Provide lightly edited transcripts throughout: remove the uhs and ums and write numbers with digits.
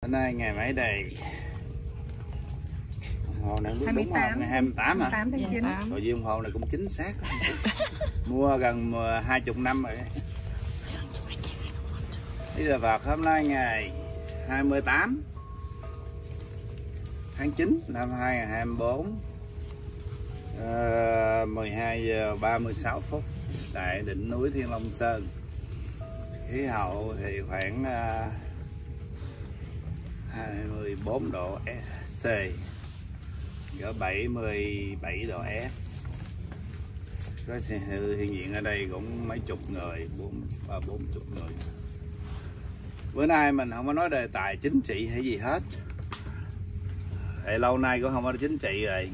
Hôm nay ngày mấy đây? Đồng hồ này biết đúng không? Ngày 28 hả? 28 tháng 9. Rồi vì đồng hồ này cũng chính xác. Mua gần 20 năm rồi. Bây giờ vào hôm nay ngày 28 tháng 9 năm 2024, 12 giờ 36 phút tại đỉnh núi Thiên Long Sơn. Khí hậu thì khoảng 24 độ C, cỡ 77 độ F. Có xe hiện diện ở đây cũng mấy chục người, 40 người. Bữa nay mình không có nói đề tài chính trị hay gì hết. Tại lâu nay cũng không có chính trị rồi.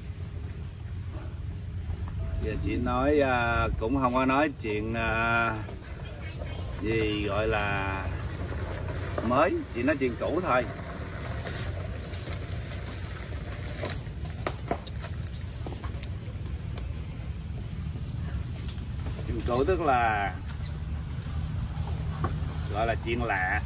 Giờ chỉ nói cũng không có nói chuyện gì gọi là mới, chỉ nói chuyện cũ thôi. Chuyện cũ tức là gọi là chuyện lạ,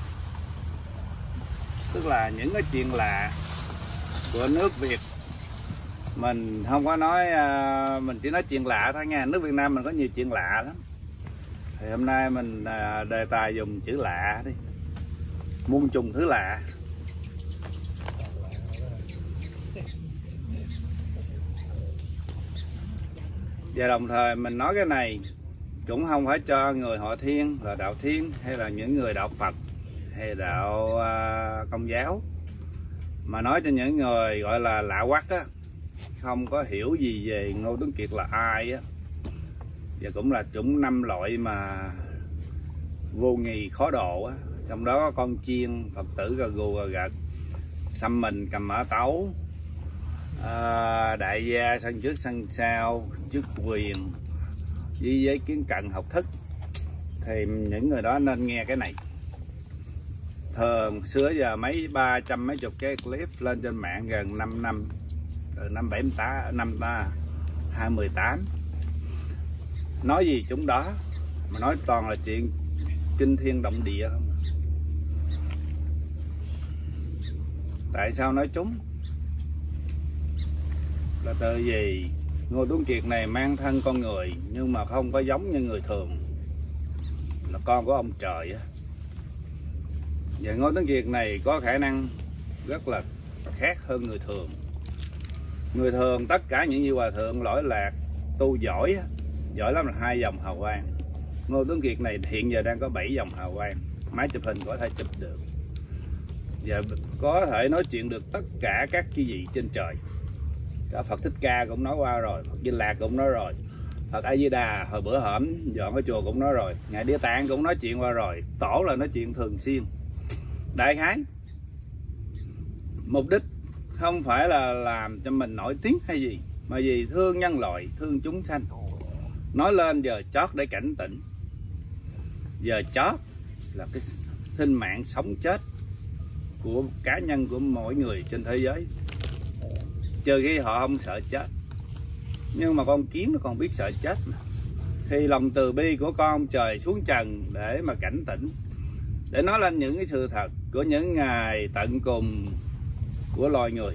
tức là những cái chuyện lạ của nước Việt. Mình không có nói, mình chỉ nói chuyện lạ thôi nha. Nước Việt Nam mình có nhiều chuyện lạ lắm. Thì hôm nay mình đề tài dùng chữ lạ đi, muôn trùng thứ lạ. Và đồng thời mình nói cái này cũng không phải cho người họ Thiên là đạo Thiên, hay là những người đạo Phật hay đạo Công giáo, mà nói cho những người gọi là lạ quắc á, không có hiểu gì về Ngô Tuấn Kiệt là ai á, và cũng là chủng 5 loại mà vô nghi khó độ á. Trong đó có con chiên, Phật tử gà gù gà gật, xăm mình cầm mã tấu, đại gia sân trước sân sau, chức quyền với giấy kiến cận học thức. Thì những người đó nên nghe cái này. Thường xưa giờ mấy 300 mấy chục cái clip lên trên mạng gần 5 năm, từ năm 2018, nói gì chúng đó, mà nói toàn là chuyện kinh thiên động địa không. Tại sao nói chúng? Là từ vì Ngô Tuấn Kiệt này mang thân con người nhưng mà không có giống như người thường, là con của ông trời á. Và Ngô Tuấn Kiệt này có khả năng rất là khác hơn người thường. Người thường tất cả những gì hòa thượng lỗi lạc tu giỏi á, giỏi lắm là 2 dòng hào quang. Ngô Tuấn Kiệt này hiện giờ đang có 7 dòng hào quang. Máy chụp hình có thể chụp được, và có thể nói chuyện được tất cả các cái gì trên trời. Cả Phật Thích Ca cũng nói qua rồi, Phật Di Lạc cũng nói rồi, Phật A Di Đà hồi bữa hổm dọn cái chùa cũng nói rồi, Ngài Địa Tạng cũng nói chuyện qua rồi. Tổ là nói chuyện thường xuyên. Đại khái mục đích không phải là làm cho mình nổi tiếng hay gì, mà vì thương nhân loại, thương chúng sanh. Nói lên giờ chót để cảnh tỉnh. Giờ chót là cái sinh mạng sống chết của cá nhân, của mỗi người trên thế giới, trừ khi họ không sợ chết. Nhưng mà con kiến nó còn biết sợ chết mà. Thì lòng từ bi của con trời xuống trần để mà cảnh tỉnh, để nói lên những cái sự thật của những ngày tận cùng của loài người.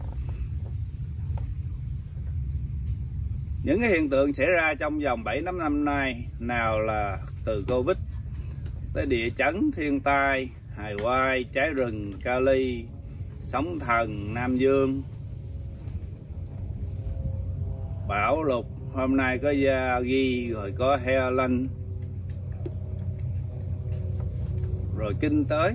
Những cái hiện tượng xảy ra trong vòng 7-8 năm nay, nào là từ Covid tới địa chấn, thiên tai, hài quai, cháy rừng, Cali, sóng thần, Nam Dương, bão lụt, hôm nay có Yagi, rồi có Helen, rồi kinh tế.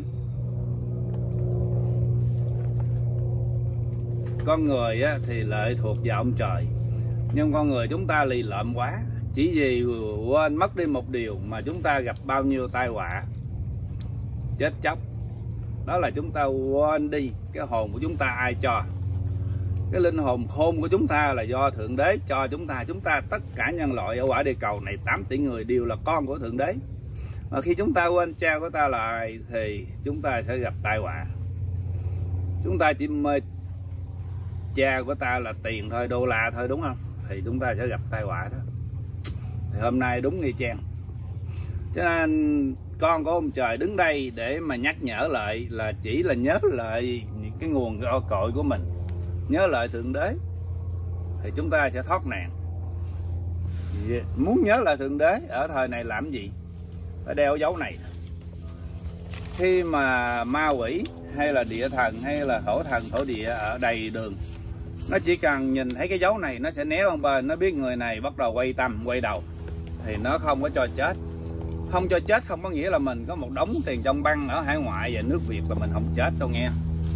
Con người á, thì lệ thuộc vào ông trời, nhưng con người chúng ta lì lợm quá, chỉ vì quên mất đi một điều mà chúng ta gặp bao nhiêu tai họa chết chóc. Đó là chúng ta quên đi cái hồn của chúng ta ai cho. Cái linh hồn khôn của chúng ta là do Thượng Đế cho chúng ta. Chúng ta tất cả nhân loại ở quả địa cầu này 8 tỷ người đều là con của Thượng Đế. Mà khi chúng ta quên cha của ta là ai thì chúng ta sẽ gặp tai họa. Chúng ta chỉ mê cha của ta là tiền thôi, đô la thôi, đúng không? Thì chúng ta sẽ gặp tai họa đó. Thì hôm nay đúng nghi chang. Cho nên con của ông trời đứng đây để mà nhắc nhở lại, là chỉ là nhớ lại cái nguồn cội của mình, nhớ lại Thượng Đế thì chúng ta sẽ thoát nạn. Muốn nhớ lại Thượng Đế ở thời này làm gì? Phải đeo dấu này. Khi mà ma quỷ hay là địa thần hay là thổ thần thổ địa ở đầy đường, nó chỉ cần nhìn thấy cái dấu này nó sẽ né qua bên, nó biết người này bắt đầu quay tâm quay đầu thì nó không có cho chết. Không cho chết không có nghĩa là mình có một đống tiền trong băng ở hải ngoại và nước Việt là mình không chết đâu nghe.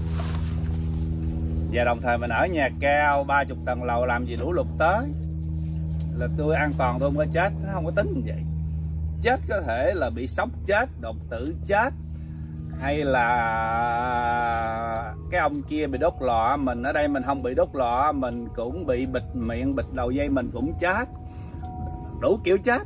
Và đồng thời mình ở nhà cao 30 tầng lầu, làm gì lũ lụt tới là tôi an toàn, tôi không có chết. Nó không có tính như vậy. Chết có thể là bị sốc chết, đột tử chết, hay là cái ông kia bị đốt lò, mình ở đây mình không bị đốt lò, mình cũng bị bịt miệng bịt đầu dây, mình cũng chết, đủ kiểu chết.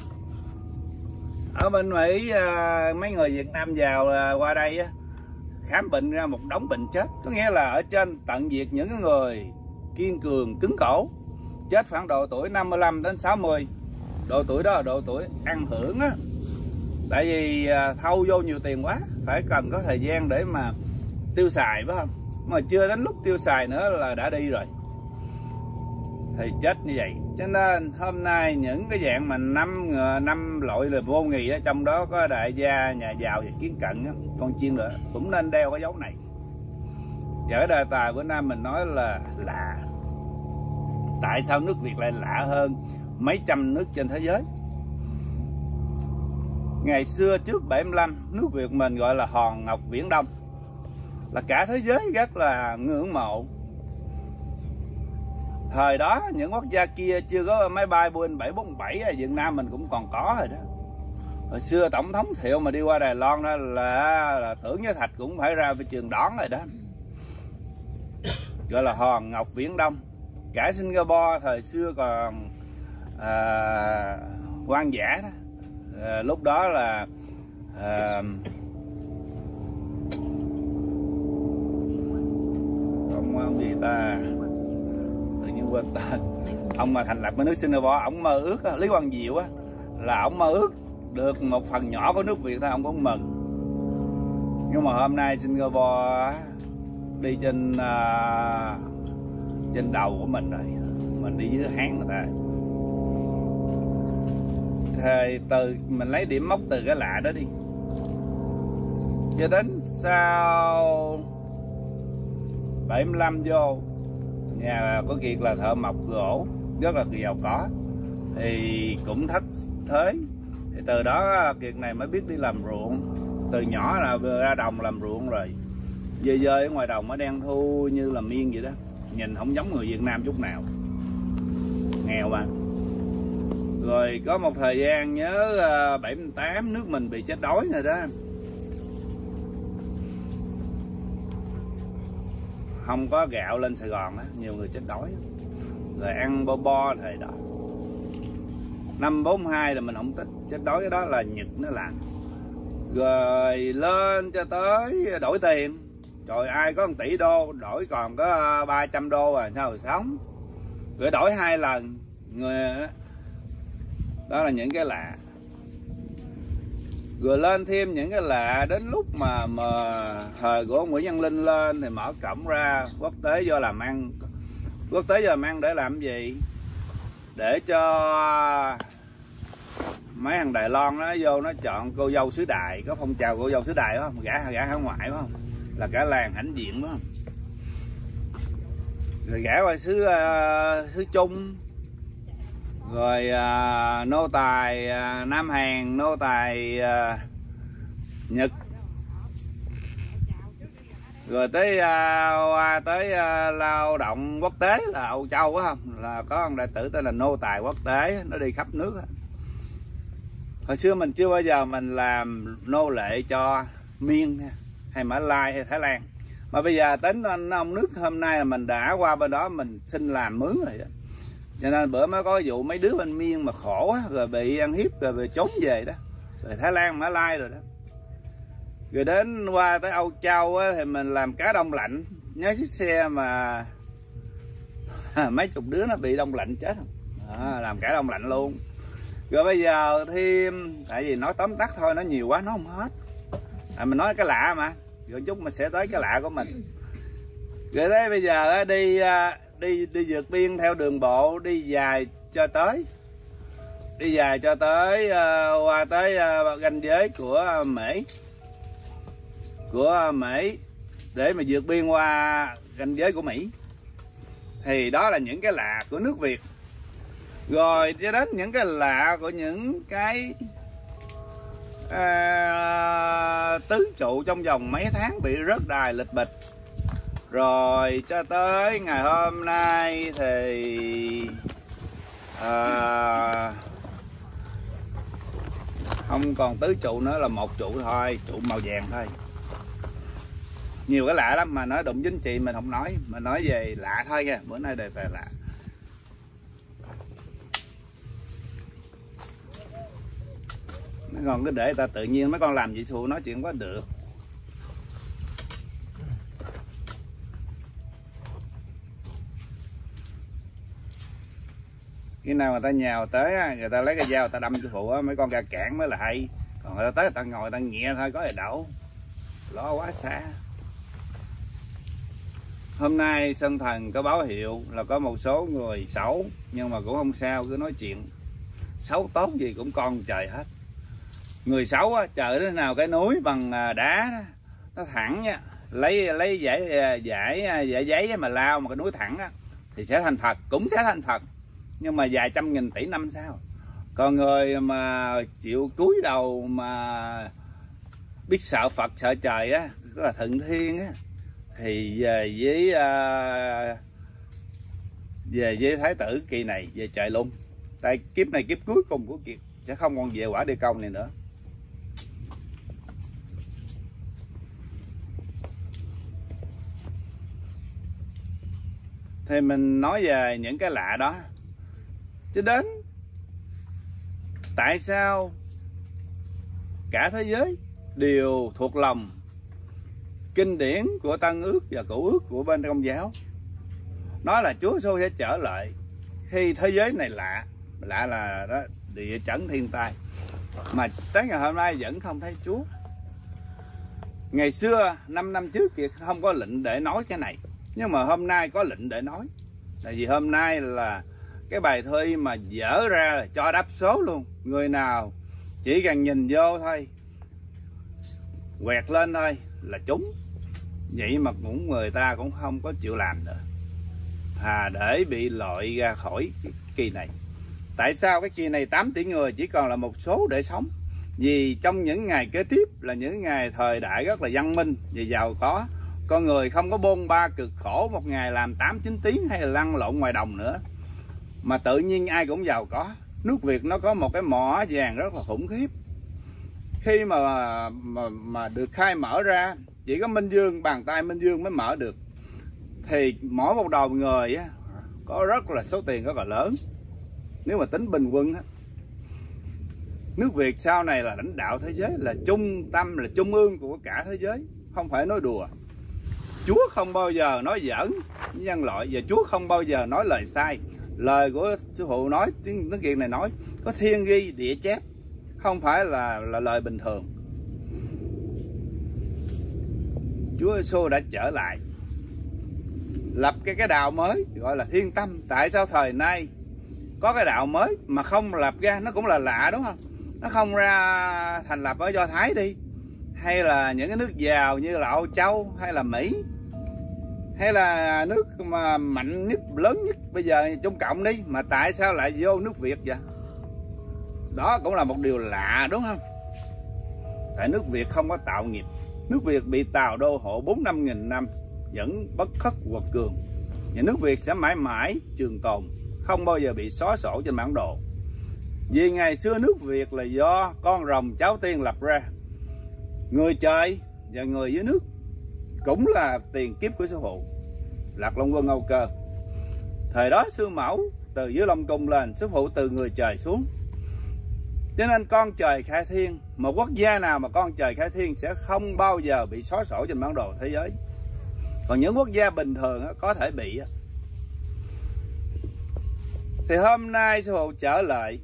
Ở bên Mỹ mấy người Việt Nam vào qua đây khám bệnh ra một đống bệnh chết. Có nghĩa là ở trên tận diệt những người kiên cường cứng cổ, chết khoảng độ tuổi 55 đến 60. Độ tuổi đó là độ tuổi ăn hưởng á. Tại vì thâu vô nhiều tiền quá, phải cần có thời gian để mà tiêu xài, phải không? Mà chưa đến lúc tiêu xài nữa là đã đi rồi, thì chết như vậy. Cho nên hôm nay những cái dạng mà năm loại là vô nghị á, trong đó có đại gia, nhà giàu và kiến cận á, con chiên nữa cũng nên đeo cái dấu này. Và cái đề tài bữa nay mình nói là lạ. Tại sao nước Việt lại lạ hơn mấy trăm nước trên thế giới? Ngày xưa trước 75, nước Việt mình gọi là hòn ngọc viễn đông, là cả thế giới rất là ngưỡng mộ. Thời đó những quốc gia kia chưa có máy bay Boeing 747, ở Việt Nam mình cũng còn có rồi đó. Hồi xưa Tổng thống Thiệu mà đi qua Đài Loan đó là tưởng với Thạch cũng phải ra phi trường đón rồi đó. Gọi là hòn ngọc viễn đông. Cả Singapore thời xưa còn hoang dã đó. Lúc đó là ông gì ta, tự nhiên quên tên. Ông mà thành lập cái nước Singapore, ông mơ ước á, Lý Quang Diệu á, là ông mơ ước được một phần nhỏ của nước Việt thôi, ông cũng mừng. Nhưng mà hôm nay Singapore đi trên đầu của mình rồi, mình đi dưới Hán người ta. Thì từ mình lấy điểm mốc từ cái lạ đó đi, cho đến sau 75 vô nhà có Kiệt là thợ mộc gỗ, rất là giàu có, thì cũng thất thế. Thì từ đó Kiệt này mới biết đi làm ruộng. Từ nhỏ là vừa ra đồng làm ruộng rồi, về ở ngoài đồng mới đang thu như là miên vậy đó. Nhìn không giống người Việt Nam chút nào, nghèo mà. Rồi có một thời gian nhớ 78 nước mình bị chết đói rồi đó, không có gạo lên Sài Gòn á, nhiều người chết đói. Rồi ăn bo thời đó. Năm 42 là mình không thích, chết đói cái đó là Nhật nó làm. Rồi lên cho tới đổi tiền. Trời, ai có 1 tỷ đô đổi còn có 300 đô à, sao mà sống. Rồi đổi 2 lần người. Đó là những cái lạ. Rồi lên thêm những cái lạ đến lúc mà thời của Nguyễn Văn Linh lên thì mở cổng ra quốc tế do làm ăn. Quốc tế do làm ăn để làm gì? Để cho mấy thằng Đài Loan nó vô nó chọn cô dâu xứ Đài. Có phong trào cô dâu xứ Đài phải không? Gả hải ngoại phải không? Là cả làng hãnh diện phải không? Rồi gả qua xứ Trung. Rồi nô tài Nam Hàn, nô tài Nhật. Rồi tới qua tới lao động quốc tế là Âu Châu phải không? Là có ông đại tử tên là nô tài quốc tế, nó đi khắp nước. Hồi xưa mình chưa bao giờ mình làm nô lệ cho Miên hay Mã Lai hay Thái Lan. Mà bây giờ tính ông nước hôm nay là mình đã qua bên đó mình xin làm mướn rồi đó. Cho nên bữa mới có vụ mấy đứa bên Miên mà khổ á, rồi bị ăn hiếp rồi bị trốn về đó. Rồi Thái Lan, Mã Lai rồi đó. Rồi đến qua tới Âu Châu á, thì mình làm cá đông lạnh. Nhớ chiếc xe mà mấy chục đứa nó bị đông lạnh chết không? Làm cá đông lạnh luôn. Rồi bây giờ thêm, tại vì nói tóm tắt thôi, nó nhiều quá nó không hết. Mình nói cái lạ mà, rồi chút mình sẽ tới cái lạ của mình. Rồi đấy, bây giờ đi vượt biên theo đường bộ, đi dài cho tới qua tới ranh giới của Mỹ để mà vượt biên qua ranh giới của Mỹ. Thì đó là những cái lạ của nước Việt. Rồi cho đến những cái lạ của những cái tứ trụ trong vòng mấy tháng bị rớt đài lịch bịch. Rồi cho tới ngày hôm nay thì không còn tứ trụ nữa, là một trụ thôi, trụ màu vàng thôi. Nhiều cái lạ lắm mà nói đụng chính trị mình không nói, mà nói về lạ thôi nha. Bữa nay đề tài lạ. Mấy con cứ để người ta tự nhiên, mấy con làm gì xù nói chuyện quá được. Khi nào người ta nhào tới, người ta lấy cái dao người ta đâm cho phụ, mấy con ra cản mới là hay. Còn người ta tới người ta ngồi người ta nhẹ thôi có gì đâu, lo quá xa. Hôm nay Sơn Thần có báo hiệu là có một số người xấu, nhưng mà cũng không sao, cứ nói chuyện. Xấu tốt gì cũng con trời hết. Người xấu á, trời thế nào cái núi bằng đá đó, nó thẳng nha, lấy giải giấy mà lao mà cái núi thẳng á, thì sẽ thành Phật, cũng sẽ thành Phật, nhưng mà vài trăm nghìn tỷ năm sau. Còn người mà chịu cúi đầu mà biết sợ Phật sợ trời á, tức là thuận thiên á, thì về với Thái tử kỳ này về trời luôn. Tại kiếp này kiếp cuối cùng của Kiệt, sẽ không còn về quả địa cầu này nữa. Thì mình nói về những cái lạ đó. Chứ đến tại sao cả thế giới đều thuộc lòng kinh điển của Tân Ước và Cựu Ước của bên Công giáo, nói là Chúa Giêsu sẽ trở lại khi thế giới này lạ là đó, địa chấn thiên tai, mà tới ngày hôm nay vẫn không thấy Chúa. Ngày xưa 5 năm trước Kiệt không có lệnh để nói cái này, nhưng mà hôm nay có lệnh để nói. Tại vì hôm nay là cái bài thi mà dở ra là cho đáp số luôn. Người nào chỉ cần nhìn vô thôi, quẹt lên thôi là trúng. Vậy mà cũng người ta cũng không có chịu làm nữa, để bị loại ra khỏi cái kỳ này. Tại sao cái kỳ này 8 tỷ người chỉ còn là một số để sống? Vì trong những ngày kế tiếp là những ngày thời đại rất là văn minh và giàu có. Con người không có bôn ba cực khổ một ngày làm 8-9 tiếng hay là lăn lộn ngoài đồng nữa, mà tự nhiên ai cũng giàu có. Nước Việt nó có một cái mỏ vàng rất là khủng khiếp. Khi mà được khai mở ra, chỉ có Minh Vương, bàn tay Minh Vương mới mở được. Thì mỗi một đầu người á, có rất là số tiền rất là lớn. Nếu mà tính bình quân á, nước Việt sau này là lãnh đạo thế giới, là trung tâm, là trung ương của cả thế giới, không phải nói đùa. Chúa không bao giờ nói giỡn với nhân loại, và Chúa không bao giờ nói lời sai. Lời của sư phụ nói, tiếng Kiệt này nói có thiên ghi địa chép, không phải là lời bình thường. Chúa Giêsu đã trở lại, lập cái đạo mới gọi là thiên tâm. Tại sao thời nay có cái đạo mới mà không lập ra? Nó cũng là lạ đúng không? Nó không ra thành lập ở Do Thái đi, hay là những cái nước giàu như là Âu Châu hay là Mỹ, hay là nước mà mạnh nhất, lớn nhất bây giờ Trung Cộng đi, mà tại sao lại vô nước Việt vậy? Đó cũng là một điều lạ đúng không? Tại nước Việt không có tạo nghiệp. Nước Việt bị Tàu đô hộ 4-5 nghìn năm, vẫn bất khuất quật cường. Và nước Việt sẽ mãi mãi trường tồn, không bao giờ bị xóa sổ trên bản đồ. Vì ngày xưa nước Việt là do con rồng cháu tiên lập ra. Người trời và người dưới nước cũng là tiền kiếp của sư phụ Lạc Long Quân Âu Cơ. Thời đó sư mẫu từ dưới Long Cung lên, sư phụ từ người trời xuống. Cho nên con trời khai thiên, một quốc gia nào mà con trời khai thiên sẽ không bao giờ bị xóa sổ trên bản đồ thế giới. Còn những quốc gia bình thường có thể bị. Thì hôm nay sư phụ trở lại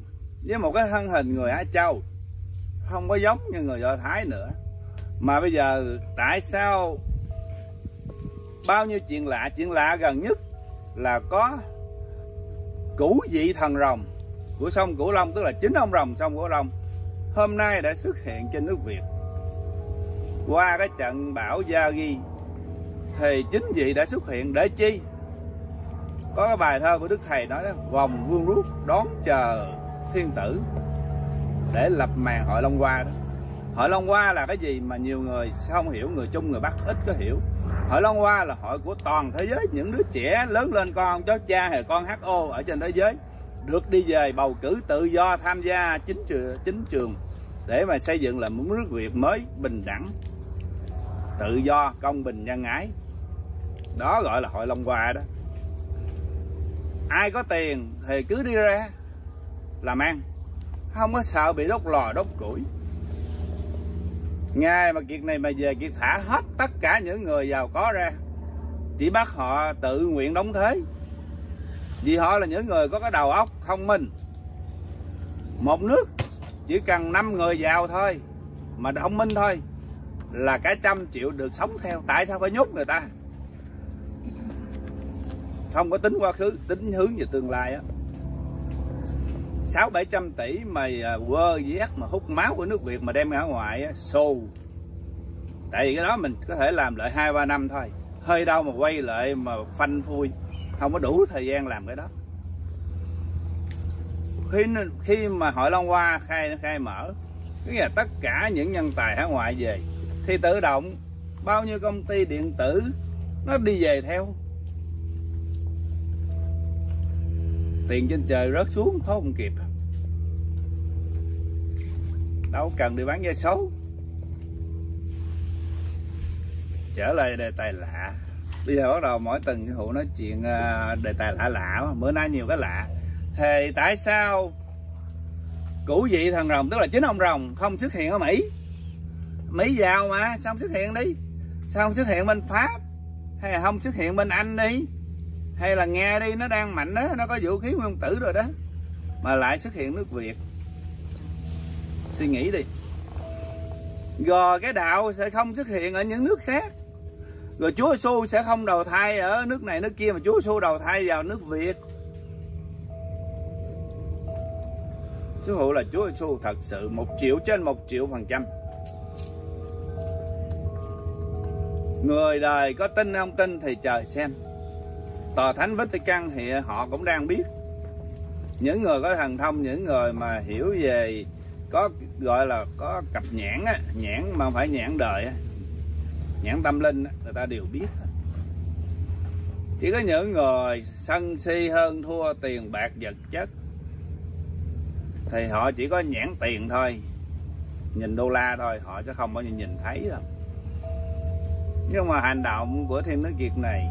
với một cái thân hình người Á Châu, không có giống như người Do Thái nữa. Mà bây giờ tại sao bao nhiêu chuyện lạ gần nhất là có cửu vị thần rồng của sông Cửu Long, tức là 9 ông rồng sông Cửu Long hôm nay đã xuất hiện trên nước Việt. Qua cái trận bão Yagi thì chính vị đã xuất hiện để chi? Có cái bài thơ của Đức Thầy nói đó, vòng vương rút đón chờ thiên tử, để lập màn hội Long Hoa đó. Hội Long Hoa là cái gì mà nhiều người không hiểu, người Trung người Bắc ít có hiểu. Hội Long Hoa là hội của toàn thế giới, những đứa trẻ lớn lên con cháu cha hay con HO ở trên thế giới được đi về bầu cử tự do, tham gia chính trường để mà xây dựng lại một nước Việt mới bình đẳng, tự do, công bình, nhân ái. Đó gọi là hội Long Hoa đó. Ai có tiền thì cứ đi ra làm ăn, không có sợ bị đốt lò đốt củi. Ngày mà Kiệt này mà về, Kiệt thả hết tất cả những người giàu có ra, chỉ bắt họ tự nguyện đóng thuế, vì họ là những người có cái đầu óc thông minh. Một nước chỉ cần 5 người giàu thôi mà thông minh thôi là cả 100 triệu được sống theo. Tại sao phải nhốt người ta? Không có tính quá khứ, tính hướng về tương lai á. 600-700 tỷ mà quơ vét mà hút máu của nước Việt mà đem ra ngoài á, xù. Tại vì cái đó mình có thể làm lại 2-3 năm thôi, hơi đâu mà quay lại mà phanh phui, không có đủ thời gian làm cái đó. Khi mà hội Long Hoa khai mở, tức là tất cả những nhân tài hải ngoại về, thì tự động bao nhiêu công ty điện tử nó đi về theo. Tiền trên trời rớt xuống không kịp, đâu cần đi bán vé số. Trở lại đề tài lạ. Bây giờ bắt đầu mỗi tuần cái Hữu nói chuyện đề tài lạ. Bữa nay nhiều cái lạ. Thì tại sao cửu vị thần rồng, tức là 9 ông rồng không xuất hiện ở Mỹ? Mỹ giàu mà, sao không xuất hiện đi? Sao không xuất hiện bên Pháp? Hay là không xuất hiện bên Anh đi? Hay là Nga đi, nó đang mạnh đó, nó có vũ khí nguyên tử rồi đó, mà lại xuất hiện nước Việt? Suy nghĩ đi. Rồi cái đạo sẽ không xuất hiện ở những nước khác. Rồi Chúa Giêsu sẽ không đầu thai ở nước này nước kia, mà Chúa Giêsu đầu thai vào nước Việt. Sư phụ là Chúa Giêsu thật sự 1 triệu trên 1 triệu%. Người đời có tin không tin thì chờ xem. Tòa Thánh Vatican thì họ cũng đang biết. Những người có thần thông, những người mà hiểu về, có gọi là có cặp nhãn á, nhãn mà không phải nhãn đời á, nhãn tâm linh á, người ta đều biết. Chỉ có những người sân si hơn thua tiền bạc vật chất thì họ chỉ có nhãn tiền thôi, nhìn đô la thôi, họ sẽ không bao giờ nhìn thấy đâu. Nhưng mà hành động của Thiên Đức Kiệt này,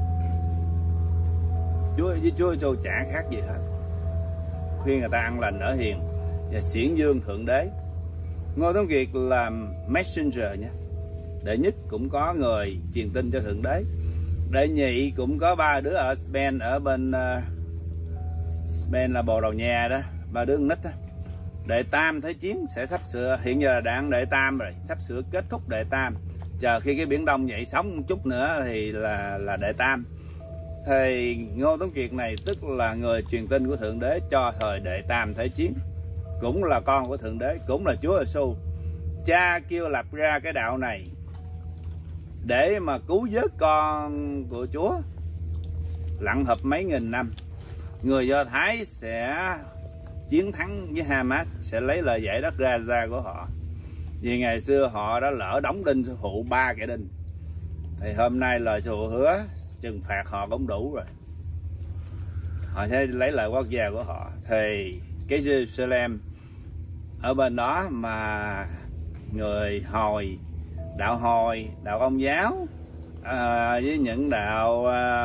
Chúa Giêsu chả khác gì hết. Khuyên người ta ăn lành ở hiền và xiển dương Thượng Đế. Ngô Tuấn Kiệt làm messenger nha. Đệ nhất cũng có người truyền tin cho Thượng Đế. Đệ nhị cũng có 3 đứa ở Spain, ở bên Spain là Bồ Đào Nha đó, 3 đứa con nít đó. Đệ tam Thế chiến sẽ sắp sửa, hiện giờ là đang đệ tam rồi, sắp sửa kết thúc đệ tam. Chờ khi cái Biển Đông dậy sóng một chút nữa thì là đệ tam. Thì Ngô Tuấn Kiệt này tức là người truyền tin của Thượng Đế cho thời đệ tam Thế chiến, cũng là con của Thượng Đế, cũng là Chúa Giêsu. Cha kêu lập ra cái đạo này để mà cứu vớt con của Chúa. Lặn hợp mấy nghìn năm, người Do Thái sẽ chiến thắng với Hamas, sẽ lấy lời giải đất Gaza của họ. Vì ngày xưa họ đã lỡ đóng đinh sư phụ 3 kẻ đinh, thì hôm nay lời sư phụ hứa trừng phạt họ cũng đủ rồi, họ sẽ lấy lại quốc gia của họ. Thì cái Jerusalem ở bên đó mà người Hồi, đạo Công giáo với những đạo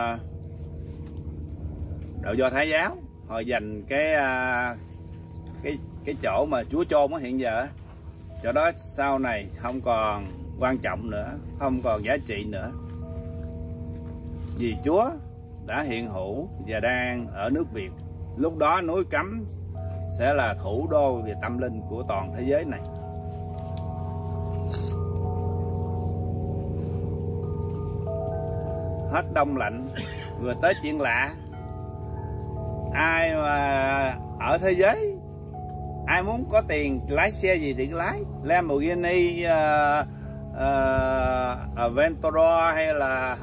Do Thái giáo, họ dành cái chỗ mà Chúa chôn ở hiện giờ, chỗ đó sau này không còn quan trọng nữa, không còn giá trị nữa, vì Chúa đã hiện hữu và đang ở nước Việt. Lúc đó núi cấm sẽ là thủ đô về tâm linh của toàn thế giới này. Hết đông lạnh vừa tới chuyện lạ. Ai mà ở thế giới, ai muốn có tiền lái xe gì thì lái Lamborghini, Aventador hay là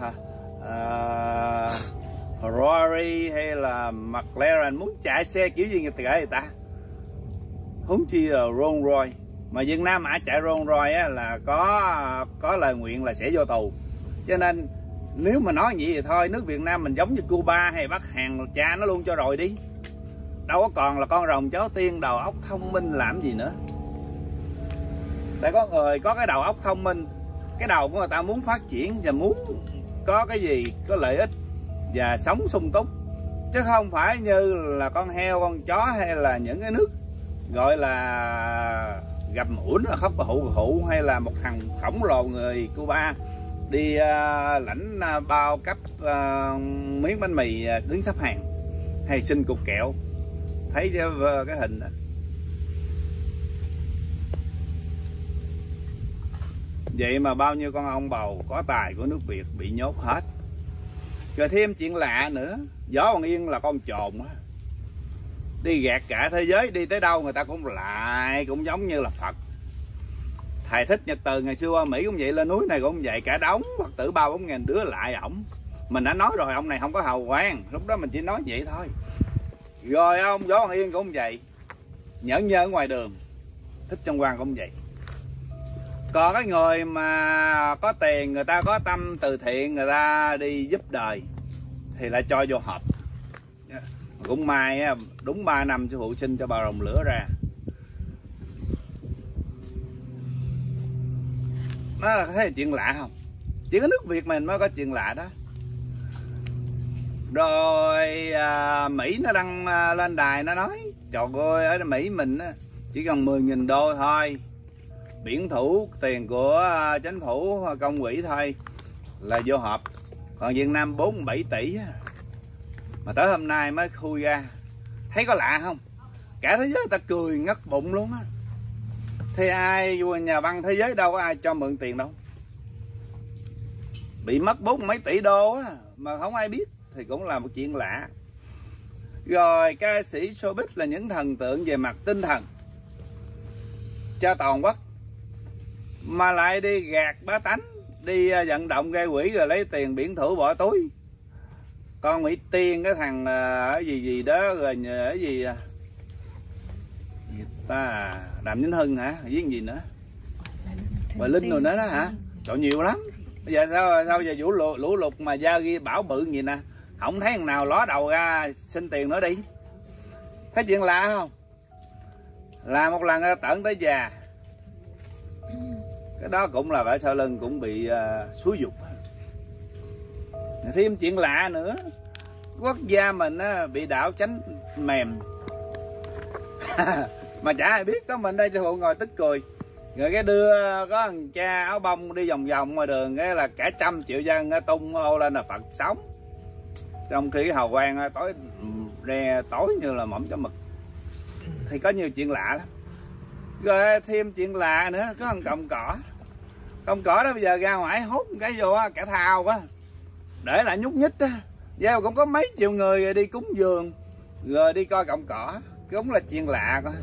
Ferrari hay là McLaren, muốn chạy xe kiểu gì người ta. Huống chi là Rolls Royce. Mà Việt Nam ai chạy Rolls Royce á, là có lời nguyện là sẽ vô tù. Cho nên nếu mà nói vậy thì thôi, nước Việt Nam mình giống như Cuba hay Bắc Hàn, cha nó luôn cho rồi đi. Đâu có còn là con rồng chó tiên đầu óc thông minh làm gì nữa. Tại có người có cái đầu óc thông minh, cái đầu của người ta muốn phát triển và muốn có cái gì có lợi ích và sống sung túc, chứ không phải như là con heo, con chó hay là những cái nước gọi là gặp mũi là khóc hụ hay là một thằng khổng lồ người Cuba đi lãnh bao cấp miếng bánh mì đứng sắp hàng hay xin cục kẹo. Thấy cái hình đó. Vậy mà bao nhiêu con ông bầu có tài của nước Việt bị nhốt hết. Rồi thêm chuyện lạ nữa, Võ Văn Yên là con trồn á, đi gạt cả thế giới, đi tới đâu người ta cũng giống như là Phật. Thầy Thích Nhật Từ ngày xưa Mỹ cũng vậy, lên núi này cũng vậy, cả đống Phật tử 3-4 ngàn đứa lại ổng. Mình đã nói rồi, ông này không có hào quang, lúc đó mình chỉ nói vậy thôi. Rồi ông Võ Văn Yên cũng vậy, nhẫn nhơ ở ngoài đường. Thích Trong Quang cũng vậy. Còn cái người mà có tiền, người ta có tâm từ thiện, người ta đi giúp đời thì lại cho vô hộp. Cũng may đúng 3 năm cho phụ sinh cho bà rồng lửa ra. Nó là thấy chuyện lạ không? Chỉ có nước Việt mình mới có chuyện lạ đó. Rồi Mỹ nó đăng lên đài nó nói trời ơi, ở Mỹ mình chỉ cần 10.000 đô thôi, biển thủ tiền của chính phủ công quỹ thôi là vô họp. Còn Việt Nam 47 tỷ mà tới hôm nay mới khui ra. Thấy có lạ không? Cả thế giới ta cười ngất bụng luôn á. Thì ai nhà băng thế giới đâu có ai cho mượn tiền đâu. Bị mất 40 mấy tỷ đô á mà không ai biết thì cũng là một chuyện lạ. Rồi ca sĩ showbiz là những thần tượng về mặt tinh thần cho toàn quốc, mà lại đi gạt bá tánh, đi vận động gây quỹ rồi lấy tiền biển thủ bỏ túi. Con Mỹ Tiên cái thằng ở gì đó, rồi ở gì ta Đàm Vĩnh Hưng hả, với gì nữa, Hoài Linh rồi nữa đó hả, trời nhiều lắm. Bây giờ sao giờ lũ lụt mà Gia Ghi Bảo bự gì nè, không thấy thằng nào ló đầu ra xin tiền nữa đi. Thấy chuyện lạ không? Là một lần tận tới già. Cái đó cũng là ở sau lưng cũng bị xúi dục. Thêm chuyện lạ nữa, quốc gia mình bị đảo chánh mềm. Mà chả ai biết, có mình đây cho phụ ngồi tức cười. Rồi cái đưa có thằng cha áo bông đi vòng vòng ngoài đường, cái là cả 100 triệu dân tung hô lên là Phật sống. Trong khi hào quang tối re tối như là mỏng chó mực. Thì có nhiều chuyện lạ lắm. Rồi thêm chuyện lạ nữa, có thằng cọng cỏ đó bây giờ ra ngoài hút cái vô cả thao quá, để lại nhúc nhích á. Gieo cũng có mấy triệu người rồi đi cúng dường, rồi đi coi cọng cỏ, cũng là chuyện lạ coi.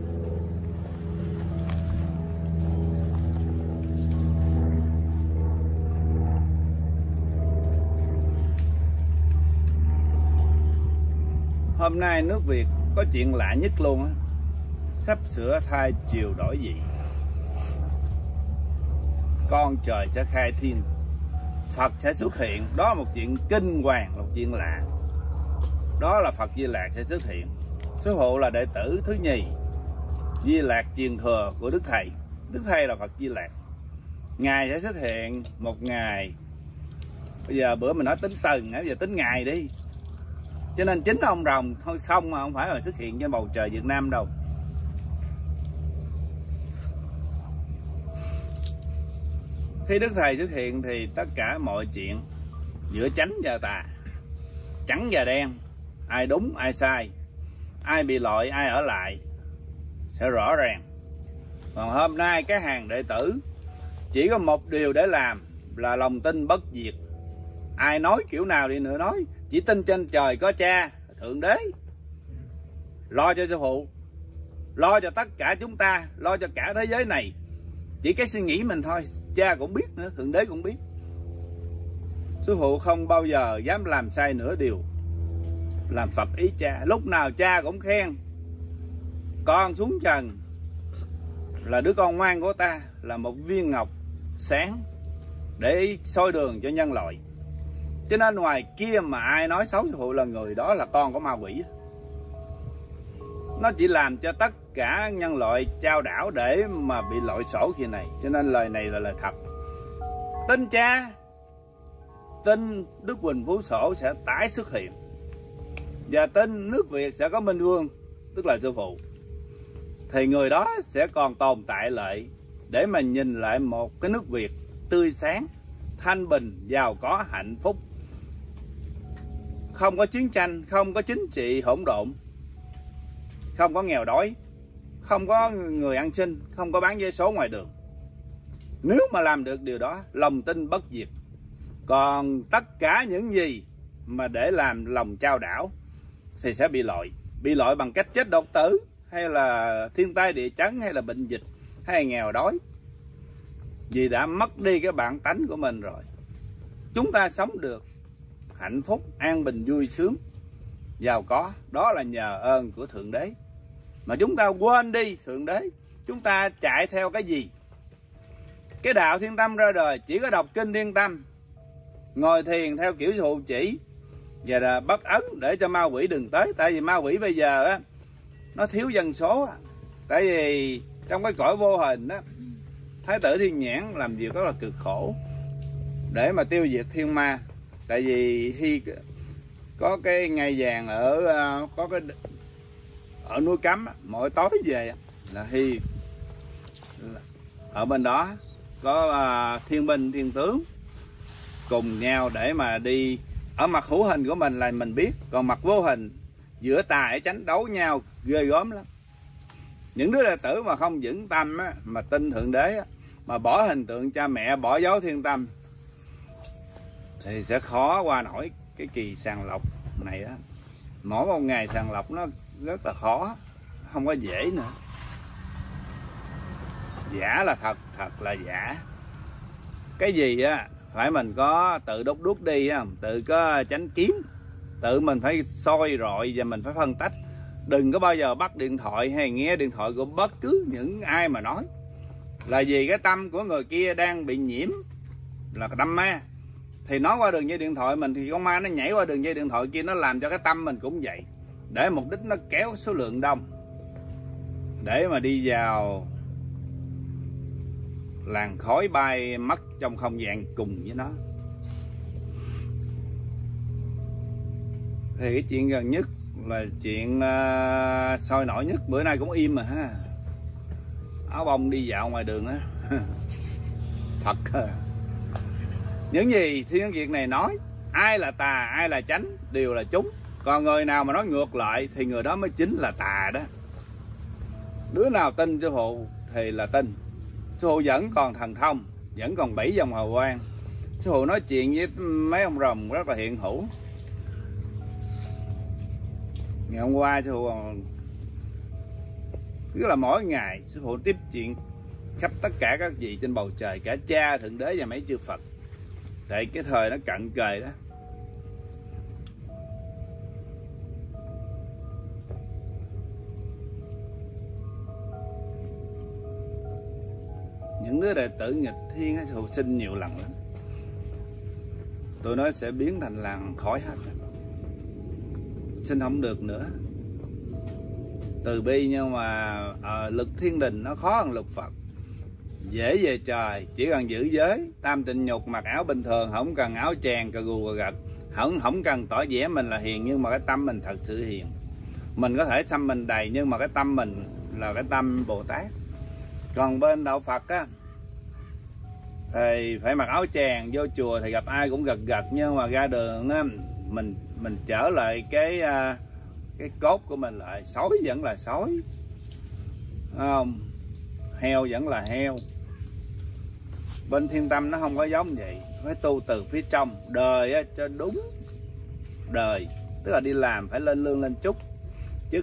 Hôm nay nước Việt có chuyện lạ nhất luôn á, sắp sửa thay chiều đổi vị. Con trời sẽ khai thiên, Phật sẽ xuất hiện. Đó là một chuyện kinh hoàng, một chuyện lạ. Đó là Phật Di Lạc sẽ xuất hiện. Số hộ là đệ tử thứ nhì Di Lạc truyền thừa của Đức Thầy. Đức Thầy là Phật Di Lạc. Ngài sẽ xuất hiện một ngày. Bây giờ bữa mình nói tính tuần, bây giờ tính ngày đi. Cho nên chính ông rồng thôi không, mà không phải là xuất hiện trên bầu trời Việt Nam đâu. Khi Đức Thầy xuất hiện thì tất cả mọi chuyện giữa chánh và tà, trắng và đen, ai đúng ai sai, ai bị loại ai ở lại sẽ rõ ràng. Còn hôm nay cái hàng đệ tử chỉ có một điều để làm là lòng tin bất diệt. Ai nói kiểu nào đi nữa nói, chỉ tin trên trời có Cha Thượng Đế lo cho sư phụ, lo cho tất cả chúng ta, lo cho cả thế giới này. Chỉ cái suy nghĩ mình thôi, Cha cũng biết nữa, Thượng Đế cũng biết. Sư phụ không bao giờ dám làm sai nửa điều, làm phật ý Cha. Lúc nào Cha cũng khen con xuống trần là đứa con ngoan của ta, là một viên ngọc sáng để soi đường cho nhân loại. Cho nên ngoài kia mà ai nói xấu sư phụ là người đó là con của ma quỷ. Nó chỉ làm cho tất cả nhân loại trao đảo để mà bị lội sổ kia này. Cho nên lời này là lời thật. Tin Cha, tin Đức Huỳnh Phú Sổ sẽ tái xuất hiện, và tin nước Việt sẽ có Minh Vương, tức là sư phụ, thì người đó sẽ còn tồn tại lại để mà nhìn lại một cái nước Việt tươi sáng, thanh bình, giàu có, hạnh phúc, không có chiến tranh, không có chính trị hỗn độn, không có nghèo đói, không có người ăn xin, không có bán vé số ngoài đường. Nếu mà làm được điều đó, lòng tin bất diệt. Còn tất cả những gì mà để làm lòng trao đảo thì sẽ bị loại. Bị loại bằng cách chết đột tử, hay là thiên tai địa chấn, hay là bệnh dịch, hay là nghèo đói. Vì đã mất đi cái bản tánh của mình rồi. Chúng ta sống được hạnh phúc, an bình, vui sướng, giàu có, đó là nhờ ơn của Thượng Đế. Mà chúng ta quên đi Thượng Đế, chúng ta chạy theo cái gì? Cái đạo Thiên Tâm ra đời chỉ có đọc kinh Thiên Tâm, ngồi thiền theo kiểu sư phụ chỉ, và là bắt ấn để cho ma quỷ đừng tới. Tại vì ma quỷ bây giờ á, nó thiếu dân số. Tại vì trong cái cõi vô hình á, Thái tử Thiên Nhãn làm việc rất là cực khổ để mà tiêu diệt thiên ma. Tại vì khi có cái ngai vàng ở núi Cấm, mỗi tối về là Hy ở bên đó có thiên binh thiên tướng cùng nhau để mà đi. Ở mặt hữu hình của mình là mình biết, còn mặt vô hình giữa tà ở chánh đấu nhau ghê gớm lắm. Những đứa đệ tử mà không vững tâm á, mà tin Thượng Đế á, mà bỏ hình tượng cha mẹ, bỏ dấu Thiên Tâm thì sẽ khó qua nổi cái kỳ sàng lọc này á. Mỗi một ngày sàng lọc nó rất là khó, không có dễ nữa. Giả là thật, thật là giả. Cái gì á phải mình có tự đốt đuốc đi á, tự có chánh kiến, tự mình phải soi rọi và mình phải phân tách. Đừng có bao giờ bắt điện thoại hay nghe điện thoại của bất cứ những ai mà nói. Là vì cái tâm của người kia đang bị nhiễm, là tâm ma, thì nói qua đường dây điện thoại mình thì con ma nó nhảy qua đường dây điện thoại kia, nó làm cho cái tâm mình cũng vậy, để mục đích nó kéo số lượng đông để mà đi vào làn khói bay mất trong không gian cùng với nó. Thì cái chuyện gần nhất là chuyện sôi nổi nhất bữa nay cũng im mà ha. Áo bông đi dạo ngoài đường á. Thật. Những gì Thiên Việt này nói, ai là tà ai là chánh đều là chúng. Còn người nào mà nói ngược lại thì người đó mới chính là tà đó. Đứa nào tin sư phụ thì là tin. Sư phụ vẫn còn thần thông, vẫn còn 7 dòng hào quang. Sư phụ nói chuyện với mấy ông rồng rất là hiện hữu. Ngày hôm qua sư phụ cứ là mỗi ngày sư phụ tiếp chuyện khắp tất cả các vị trên bầu trời, cả Cha Thượng Đế và mấy chư Phật. Tại cái thời nó cận kề đó. Những đứa đệ tử nghịch thiên á, sư phụ xin nhiều lần lắm. Tụi nó sẽ biến thành làn khói hết. Xin không được nữa. Từ bi nhưng mà lực thiên đình nó khó hơn lực Phật. Dễ về trời, chỉ cần giữ giới, tam tịnh nhục, mặc áo bình thường, không cần áo chàng, cà gù cà gật, không cần tỏ vẻ mình là hiền, nhưng mà cái tâm mình thật sự hiền. Mình có thể xăm mình đầy nhưng mà cái tâm mình là cái tâm Bồ Tát. Còn bên đạo Phật á thì phải mặc áo chàng, vô chùa thì gặp ai cũng gật gật, nhưng mà ra đường á, mình trở lại cái cái cốt của mình lại. Sói vẫn là sói, không, heo vẫn là heo. Bên Thiên Tâm nó không có giống vậy, phải tu từ phía trong. Đời á, cho đúng đời, tức là đi làm phải lên lương lên chút, chứ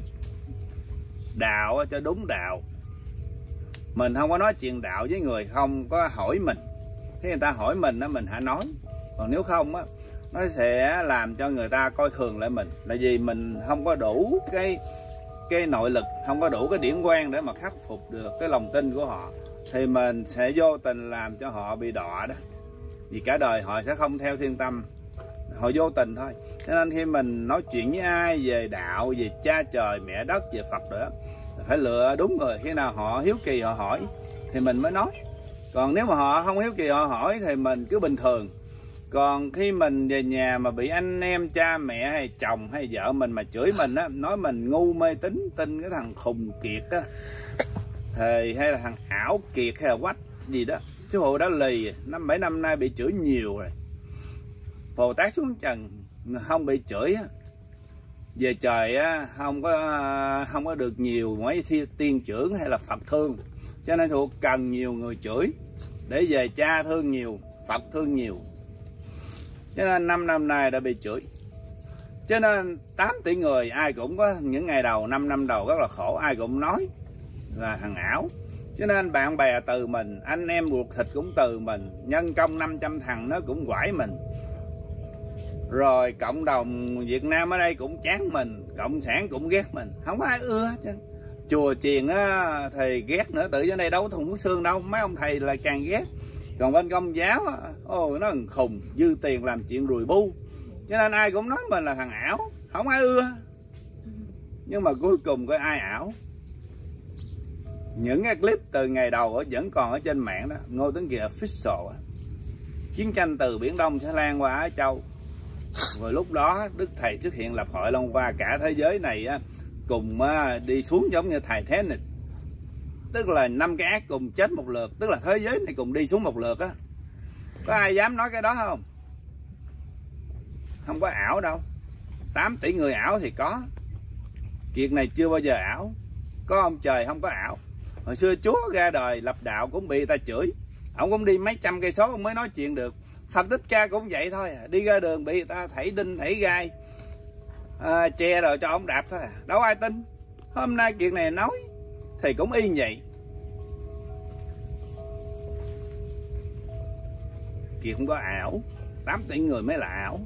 đạo á, cho đúng đạo. Mình không có nói chuyện đạo với người không có hỏi mình. Khi người ta hỏi mình á, mình hãy nói. Còn nếu không á, nó sẽ làm cho người ta coi thường lại mình. Là vì mình không có đủ cái nội lực, không có đủ cái điển quang để mà khắc phục được cái lòng tin của họ, thì mình sẽ vô tình làm cho họ bị đọa đó. Vì cả đời họ sẽ không theo Thiên Tâm, họ vô tình thôi. Cho nên khi mình nói chuyện với ai về đạo, về cha trời mẹ đất, về Phật rồi đó, phải lựa đúng người. Khi nào họ hiếu kỳ họ hỏi thì mình mới nói. Còn nếu mà họ không hiếu kỳ họ hỏi thì mình cứ bình thường. Còn khi mình về nhà mà bị anh em, cha mẹ hay chồng hay vợ mình mà chửi mình á, nói mình ngu mê tín, tin cái thằng khùng kiệt á, thì hay là thằng ảo kiệt hay là quách gì đó, chứ hộ đã lì 5-7 năm nay bị chửi nhiều rồi. Bồ Tát xuống trần không bị chửi á, về trời á không có được nhiều mấy tiên trưởng hay là Phật thương. Cho nên thuộc cần nhiều người chửi để về cha thương nhiều, Phật thương nhiều. Cho nên 5 năm nay đã bị chửi. Cho nên 8 tỷ người ai cũng có những ngày đầu, 5 năm đầu rất là khổ, ai cũng nói là thằng ảo. Cho nên bạn bè từ mình, anh em ruột thịt cũng từ mình, nhân công 500 thằng nó cũng quải mình. Rồi cộng đồng Việt Nam ở đây cũng chán mình, cộng sản cũng ghét mình, không có ai ưa chứ. Chùa chiền á thì ghét nữa, tự ở đây đâu có thùng nước xương đâu, mấy ông thầy là càng ghét. Còn bên Công giáo á, ôi nó khùng, dư tiền làm chuyện rùi bu. Cho nên ai cũng nói mình là thằng ảo, không ai ưa. Nhưng mà cuối cùng có ai ảo? Những cái clip từ ngày đầu vẫn còn ở trên mạng đó, Ngô Tuấn Kiệt official. Chiến tranh từ Biển Đông sẽ lan qua Á Châu. Rồi lúc đó Đức Thầy xuất hiện lập hội Long Hoa, cả thế giới này á, cùng đi xuống giống như thầy thế này. Tức là 5 cái ác cùng chết một lượt, tức là thế giới này cùng đi xuống một lượt á. Có ai dám nói cái đó không? Không có ảo đâu. 8 tỷ người ảo thì có. Kiệt này chưa bao giờ ảo. Có ông trời không có ảo. Hồi xưa Chúa ra đời lập đạo cũng bị ta chửi. Ông cũng đi mấy trăm cây số ông mới nói chuyện được. Phật Thích Ca cũng vậy thôi, đi ra đường bị ta thảy đinh thảy gai, che rồi cho ông đạp thôi, đâu ai tin. Hôm nay Kiệt này nói thì cũng y vậy. Kiệt không có ảo, 8 tỷ người mới là ảo.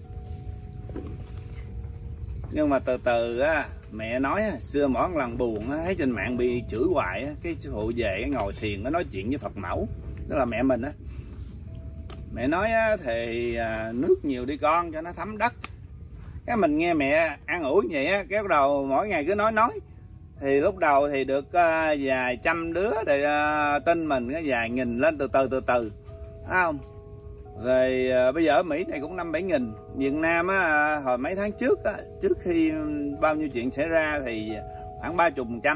Nhưng mà từ từ á, mẹ nói xưa mỗi lần buồn á, thấy trên mạng bị chửi hoài á, cái phụ về cái ngồi thiền nó nói chuyện với Phật mẫu, tức là mẹ mình á. Mẹ nói á, thì nước nhiều đi con cho nó thấm đất. Cái mình nghe mẹ an ủi vậy á, cái bắt đầu mỗi ngày cứ nói. Thì lúc đầu thì được vài trăm đứa để tin mình, cái vài nghìn lên từ từ, thấy không? Rồi bây giờ ở Mỹ này cũng 5-7 nghìn. Việt Nam á, hồi mấy tháng trước á, trước khi bao nhiêu chuyện xảy ra thì khoảng 30%.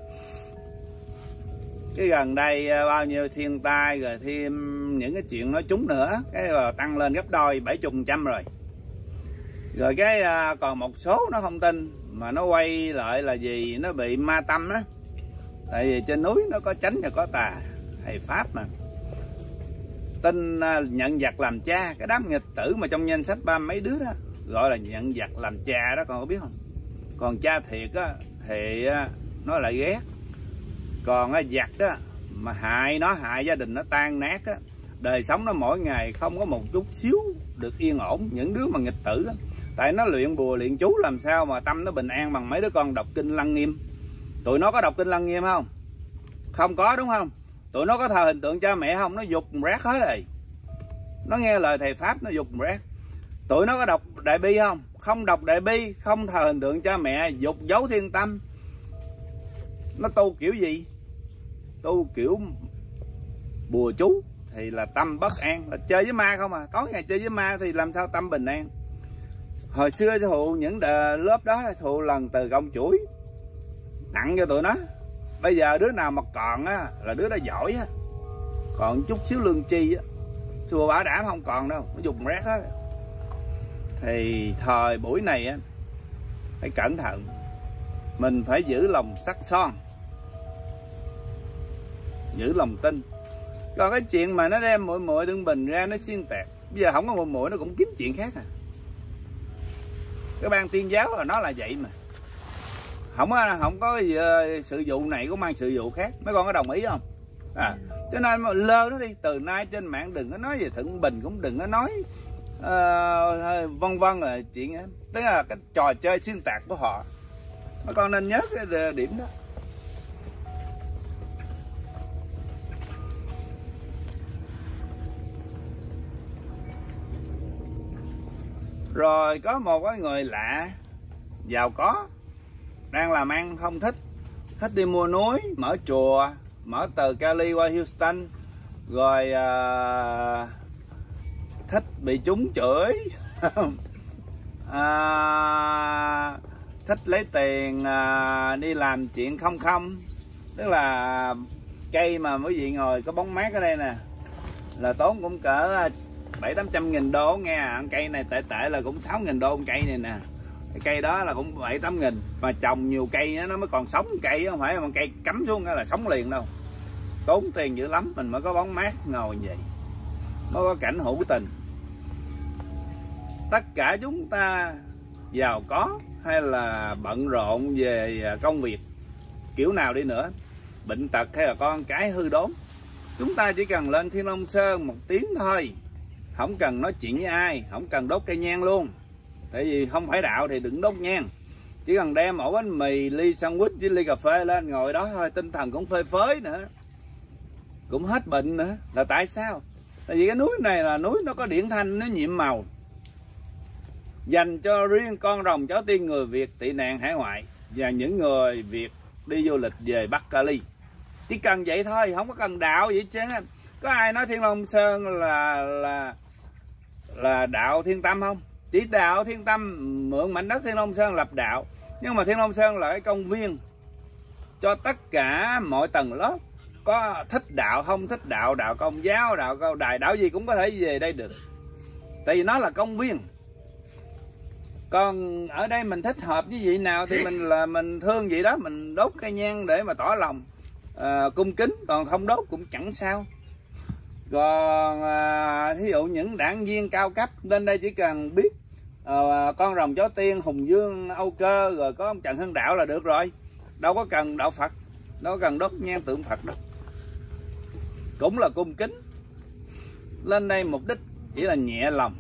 Cái gần đây bao nhiêu thiên tai rồi thêm những cái chuyện nói chúng nữa, cái tăng lên gấp đôi 70% rồi. Rồi cái còn một số nó không tin mà nó quay lại là gì, nó bị ma tâm á. Tại vì trên núi nó có chánh và có tà, thầy Pháp mà. Tin nhận giặc làm cha, cái đám nghịch tử mà trong danh sách 30 mấy đứa đó gọi là nhận giặc làm cha đó, con có biết không? Còn cha thiệt á thì nó lại ghét. Còn giặc đó mà hại nó, hại gia đình nó tan nát á, đời sống nó mỗi ngày không có một chút xíu được yên ổn. Những đứa mà nghịch tử á, tại nó luyện bùa luyện chú làm sao mà tâm nó bình an bằng mấy đứa con đọc kinh Lăng Nghiêm. Tụi nó có đọc kinh Lăng Nghiêm không? Không có, đúng không? Tụi nó có thờ hình tượng cha mẹ không? Nó dục rác hết rồi. Nó nghe lời thầy Pháp nó dục rác. Tụi nó có đọc Đại Bi không? Không đọc Đại Bi, không thờ hình tượng cha mẹ, dục dấu Thiên Tâm. Nó tu kiểu gì? Tu kiểu bùa chú thì là tâm bất an, là chơi với ma không à. Tối ngày chơi với ma thì làm sao tâm bình an. Hồi xưa thụ những lớp đó thụ lần từ công chuỗi nặng cho tụi nó. Bây giờ đứa nào mà còn á là đứa đó giỏi á, còn chút xíu lương tri á, thua bảo đảm không còn đâu, nó dùng rác hết. Thì thời buổi này á phải cẩn thận. Mình phải giữ lòng sắt son, giữ lòng tin. Còn cái chuyện mà nó đem muội Đương Bình ra nó xuyên tạc, bây giờ không có muội nó cũng kiếm chuyện khác à. Cái ban Tuyên giáo là nó là vậy mà, không có gì, sự vụ này cũng mang sự vụ khác. Mấy con có đồng ý không? Cho nên mà lơ nó đi. Từ nay trên mạng đừng có nói về Thượng Bình, cũng đừng có nói vân vân là chuyện đó. Tức là cái trò chơi xuyên tạc của họ. Mấy con nên nhớ cái điểm đó. Rồi có một cái người lạ, giàu có, đang làm ăn không thích đi mua núi, mở chùa, mở từ Cali qua Houston, rồi thích bị chúng chửi, thích lấy tiền đi làm chuyện không. Tức là cây mà quý vị ngồi có bóng mát ở đây nè là tốn cũng cỡ 700-800 nghìn đô nghe. Cây này tệ là cũng 6.000 đô cây này nè. Cái cây đó là cũng 7-8 nghìn. Mà trồng nhiều cây nó mới còn sống cây, không phải mà cây cắm xuống là sống liền đâu. Tốn tiền dữ lắm, mình mới có bóng mát ngồi vậy, mới có cảnh hữu tình. Tất cả chúng ta giàu có hay là bận rộn về công việc kiểu nào đi nữa, bệnh tật hay là con cái hư đốn, chúng ta chỉ cần lên Thiên Long Sơn một tiếng thôi, không cần nói chuyện với ai, không cần đốt cây nhang luôn. Tại vì không phải đạo thì đừng đốt nhang. Chỉ cần đem ổ bánh mì, ly sandwich với ly cà phê lên ngồi đó thôi, tinh thần cũng phơi phới nữa, cũng hết bệnh nữa. Là tại sao? Tại vì cái núi này là núi nó có điện thanh, nó nhiệm màu, dành cho riêng con rồng cháu tiên người Việt tị nạn hải ngoại và những người Việt đi du lịch về Bắc Cali. Chỉ cần vậy thôi, không có cần đạo vậy chứ. Có ai nói Thiên Long Sơn là đạo Thiên Tâm không? Chỉ đạo Thiên Tâm mượn mảnh đất Thiên Long Sơn lập đạo. Nhưng mà Thiên Long Sơn là cái công viên cho tất cả mọi tầng lớp, có thích đạo không thích đạo, đạo Công giáo, đạo Cao Đài, đạo gì cũng có thể về đây được. Tại vì nó là công viên. Còn ở đây mình thích hợp với vị nào thì mình thương vị đó, mình đốt cây nhang để mà tỏ lòng cung kính, còn không đốt cũng chẳng sao. Còn thí dụ những đảng viên cao cấp lên đây chỉ cần biết con rồng chó tiên, Hùng Dương, Âu Cơ, rồi có ông Trần Hưng Đạo là được rồi. Đâu có cần đạo Phật, đâu có cần đốt nhang tượng Phật đâu. Cũng là cung kính. Lên đây mục đích chỉ là nhẹ lòng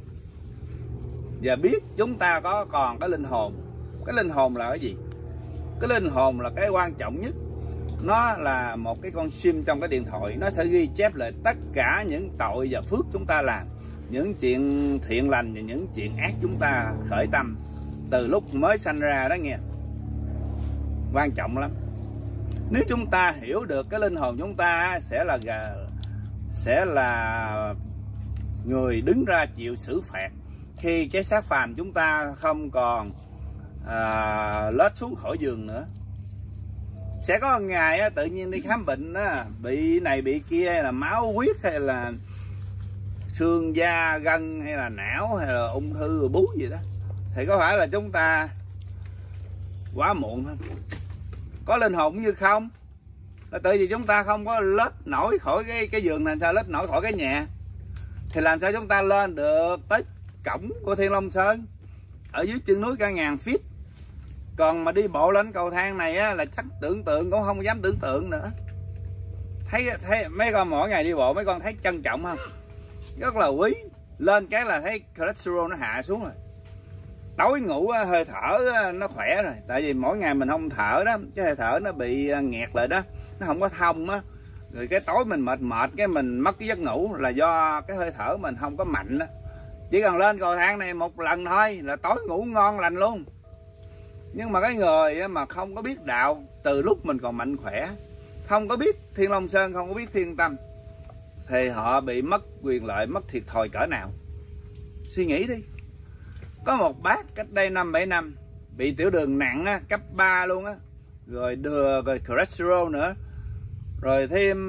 và biết chúng ta còn cái linh hồn. Cái linh hồn là cái gì? Cái linh hồn là cái quan trọng nhất. Nó là một cái con sim trong cái điện thoại, nó sẽ ghi chép lại tất cả những tội và phước chúng ta làm, những chuyện thiện lành và những chuyện ác chúng ta khởi tâm từ lúc mới sanh ra đó nghe. Quan trọng lắm. Nếu chúng ta hiểu được cái linh hồn chúng ta sẽ là người đứng ra chịu xử phạt khi cái xác phàm chúng ta không còn lết xuống khỏi giường nữa. Sẽ có một ngày tự nhiên đi khám bệnh bị này bị kia, hay là máu huyết, hay là xương da gân, hay là não, hay là ung thư bú gì đó, thì có phải là chúng ta quá muộn không? Có linh hồn như không, là tại vì chúng ta không có lết nổi khỏi cái giường này, sao lết nổi khỏi cái nhà, thì làm sao chúng ta lên được tới cổng của Thiên Long Sơn ở dưới chân núi cả ngàn feet. Còn mà đi bộ lên cầu thang này là chắc tưởng tượng cũng không dám tưởng tượng nữa. Thấy mấy con mỗi ngày đi bộ mấy con thấy trân trọng không? Rất là quý. Lên cái là thấy cholesterol nó hạ xuống rồi. Tối ngủ hơi thở nó khỏe rồi. Tại vì mỗi ngày mình không thở đó, cái hơi thở nó bị nghẹt lại đó, nó không có thông á. Rồi cái tối mình mệt cái mình mất cái giấc ngủ là do cái hơi thở mình không có mạnh đó. Chỉ cần lên cầu thang này một lần thôi là tối ngủ ngon lành luôn. Nhưng mà cái người mà không có biết đạo từ lúc mình còn mạnh khỏe, không có biết Thiên Long Sơn, không có biết Thiên Tâm, thì họ bị mất quyền lợi, mất thiệt thòi cỡ nào. Suy nghĩ đi. Có một bác cách đây 5-7 năm bị tiểu đường nặng cấp 3 luôn á, rồi rồi cholesterol nữa, rồi thêm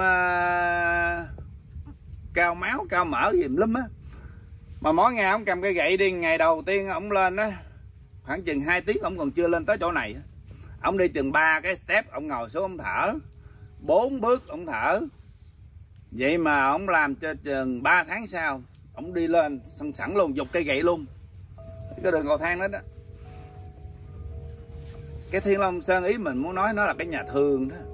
cao máu cao mỡ gì lum á. Mà mỗi ngày ông cầm cây gậy đi, ngày đầu tiên ông lên á khoảng chừng 2 tiếng ông còn chưa lên tới chỗ này. Ông đi chừng 3 cái step, ông ngồi xuống ông thở, 4 bước ông thở. Vậy mà ông làm cho chừng 3 tháng sau, ông đi lên sẵn luôn, giục cây gậy luôn cái đường cầu thang đó đó. Cái Thiên Long Sơn ý mình muốn nói nó là cái nhà thương đó.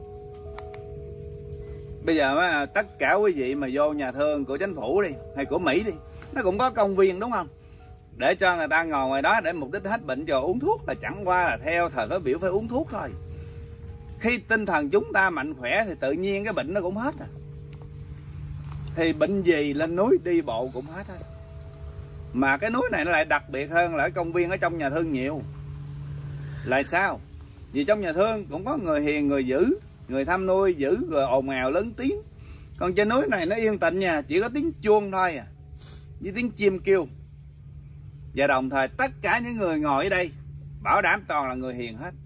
Bây giờ mà tất cả quý vị mà vô nhà thương của chính phủ đi, hay của Mỹ đi, nó cũng có công viên đúng không, để cho người ta ngồi ngoài đó để mục đích hết bệnh rồi uống thuốc, là chẳng qua là theo thời khói biểu phải uống thuốc thôi. Khi tinh thần chúng ta mạnh khỏe thì tự nhiên cái bệnh nó cũng hết. Thì bệnh gì lên núi đi bộ cũng hết. Mà cái núi này nó lại đặc biệt hơn là ở công viên ở trong nhà thương nhiều. Là sao? Vì trong nhà thương cũng có người hiền, người dữ, người thăm nuôi dữ rồi ồn ào lớn tiếng. Còn trên núi này nó yên tĩnh nha, chỉ có tiếng chuông thôi à, với tiếng chim kêu. Và đồng thời tất cả những người ngồi ở đây bảo đảm toàn là người hiền hết.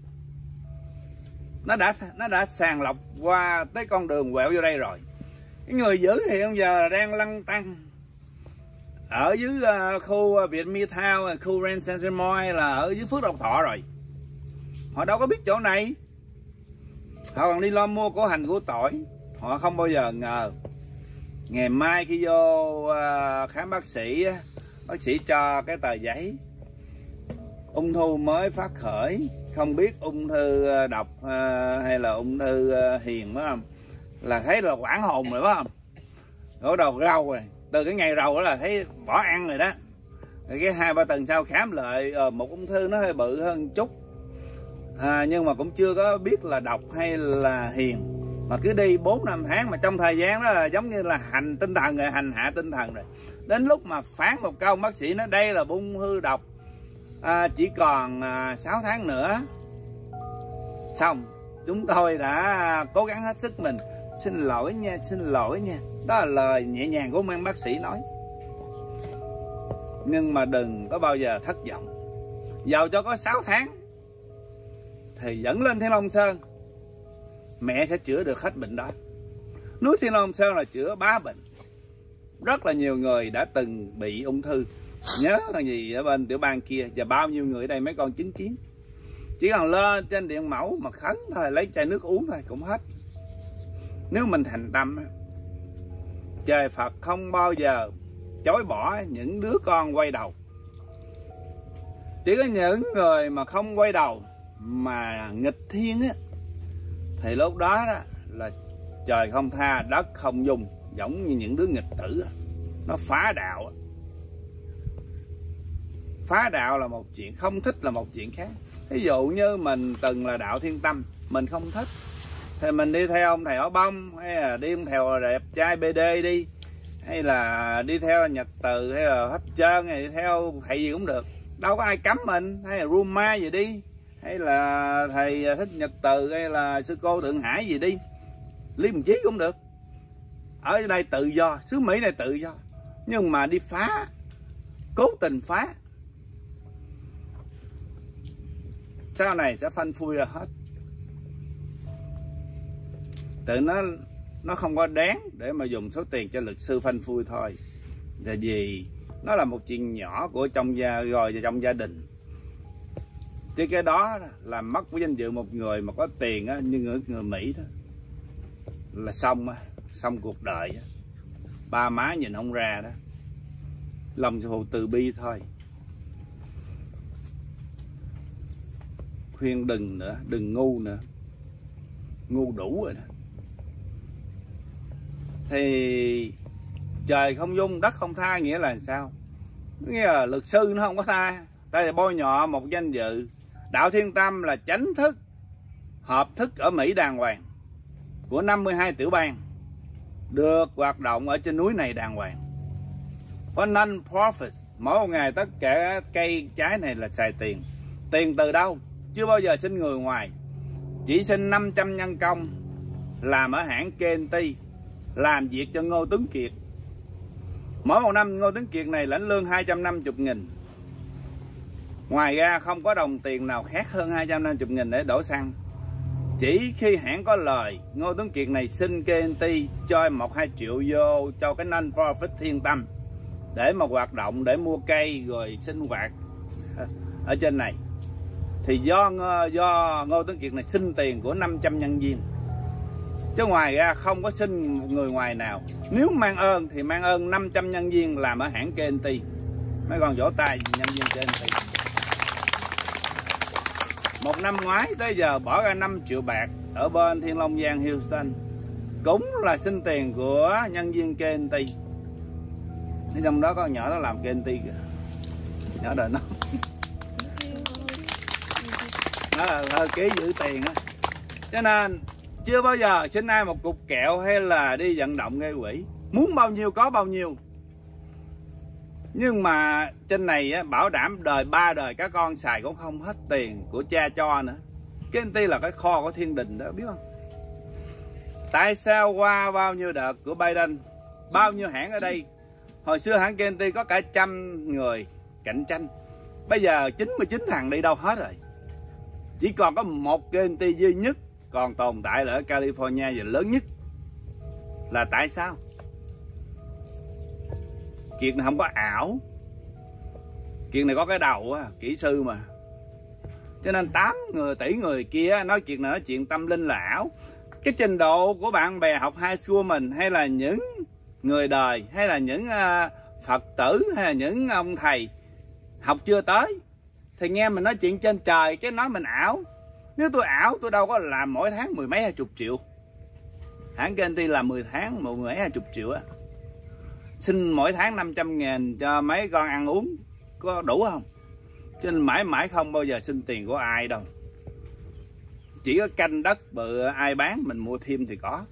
Nó đã sàng lọc qua tới con đường quẹo vô đây rồi. Cái người dữ hiện giờ là đang lăn tăng ở dưới khu Vietnamtown, khu Ransom là ở dưới Phước Lộc Thọ rồi. Họ đâu có biết chỗ này. Họ còn đi lo mua của hành của tỏi. Họ không bao giờ ngờ ngày mai khi vô khám bác sĩ cho cái tờ giấy ung thư mới phát khởi, không biết ung thư độc hay là ung thư hiền phải không, là thấy là quảng hồn rồi phải không. Ở đầu rau rồi, từ cái ngày rầu đó là thấy bỏ ăn rồi đó. Rồi cái 2-3 tuần sau khám lại một ung thư nó hơi bự hơn chút, nhưng mà cũng chưa có biết là độc hay là hiền. Mà cứ đi 4-5 tháng mà trong thời gian đó là giống như là hành tinh thần rồi, hành hạ tinh thần rồi. Đến lúc mà phán một câu bác sĩ nói đây là ung thư độc, chỉ còn 6 tháng nữa. Xong, chúng tôi đã cố gắng hết sức mình. Xin lỗi nha, xin lỗi nha. Đó là lời nhẹ nhàng của mấy bác sĩ nói. Nhưng mà đừng có bao giờ thất vọng. Dầu cho có 6 tháng thì dẫn lên Thiên Long Sơn, mẹ sẽ chữa được hết bệnh đó. Núi Thiên Long Sơn là chữa bá bệnh. Rất là nhiều người đã từng bị ung thư, nhớ là gì ở bên tiểu bang kia, và bao nhiêu người ở đây mấy con chứng kiến. Chỉ cần lên trên điện mẫu mà khấn thôi, lấy chai nước uống thôi cũng hết. Nếu mình thành tâm, trời Phật không bao giờ chối bỏ những đứa con quay đầu. Chỉ có những người mà không quay đầu mà nghịch thiên á, thì lúc đó là trời không tha, đất không dung. Giống như những đứa nghịch tử á, nó phá đạo. Phá đạo là một chuyện, không thích là một chuyện khác. Ví dụ như mình từng là đạo Thiên Tâm, mình không thích thì mình đi theo ông thầy Áo Bông, hay là đi theo đẹp trai BD đi, hay là đi theo Nhật Từ, hay là hết trơn, hay đi theo thầy gì cũng được, đâu có ai cấm mình. Hay là Ruma gì đi, hay là thầy thích Nhật Từ, hay là sư cô Thượng Hải gì đi, Lý Minh Chí cũng được. Ở đây tự do, xứ Mỹ này tự do. Nhưng mà đi phá, cố tình phá, sau này sẽ phanh phui ra hết. Tự nó không có đáng để mà dùng số tiền cho luật sư phanh phui thôi. Là vì nó là một chuyện nhỏ của trong gia đình. Chứ cái đó làm mất của danh dự một người mà có tiền á, như người Mỹ đó, là xong cuộc đời á. Ba má nhìn không ra đó, lòng phụ từ bi thôi. Khuyên đừng nữa, đừng ngu nữa, ngu đủ rồi đó. Thì trời không dung, đất không tha nghĩa là sao? Nghĩa là luật sư nó không có tha. Tại vì bôi nhọ một danh dự. Đạo Thiên Tâm là chánh thức, hợp thức ở Mỹ đàng hoàng, của 52 tiểu bang, được hoạt động ở trên núi này đàng hoàng. Có non-profit, mỗi một ngày tất cả cây trái này là xài tiền. Tiền từ đâu? Chưa bao giờ xin người ngoài. Chỉ xin 500 nhân công làm ở hãng KNT, làm việc cho Ngô Tuấn Kiệt. Mỗi một năm Ngô Tuấn Kiệt này lãnh lương 250.000. Ngoài ra không có đồng tiền nào khác hơn 250.000 để đổ xăng. Chỉ khi hãng có lời, Ngô Tuấn Kiệt này xin KNT cho 1-2 triệu vô cho cái non-profit Thiên Tâm để mà hoạt động, để mua cây rồi sinh hoạt ở trên này. thì do Ngô Tuấn Kiệt này xin tiền của 500 nhân viên, chứ ngoài ra không có xin người ngoài nào. Nếu mang ơn thì mang ơn 500 nhân viên làm ở hãng KNT. Mấy con vỗ tay nhân viên KNT. Một năm ngoái tới giờ bỏ ra 5 triệu bạc ở bên Thiên Long Giang Houston, cũng là xin tiền của nhân viên KNT. Trong đó có nhỏ nó làm KNT kìa, nhỏ đời nó là ký giữ tiền á. Cho nên chưa bao giờ xin ai một cục kẹo hay là đi vận động gây quỹ, muốn bao nhiêu có bao nhiêu. Nhưng mà trên này á, bảo đảm đời 3 đời các con xài cũng không hết tiền của cha cho nữa. KNT là cái kho của thiên đình đó, biết không? Tại sao qua bao nhiêu đợt của Biden, bao nhiêu hãng ở đây, hồi xưa hãng KNT có cả 100 người cạnh tranh, bây giờ 99 thằng đi đâu hết rồi. Chỉ còn có một KNT duy nhất còn tồn tại là ở California và lớn nhất. Là tại sao? Kiệt này không có ảo, Kiệt này có cái đầu á, kỹ sư mà. Cho nên 8 tỷ người kia nói Kiệt này nói chuyện tâm linh là ảo. Cái trình độ của bạn bè học high school mình, hay là những người đời, hay là những Phật tử, hay là những ông thầy học chưa tới, thì nghe mình nói chuyện trên trời cái nói mình ảo. Nếu tôi ảo tôi đâu có làm mỗi tháng 10 mấy 20 triệu. Hãng KNT là 10 tháng 10 mấy 20 triệu á. Xin mỗi tháng 500.000 cho mấy con ăn uống có đủ không? Cho nên mãi mãi không bao giờ xin tiền của ai đâu. Chỉ có canh đất bự ai bán mình mua thêm thì có.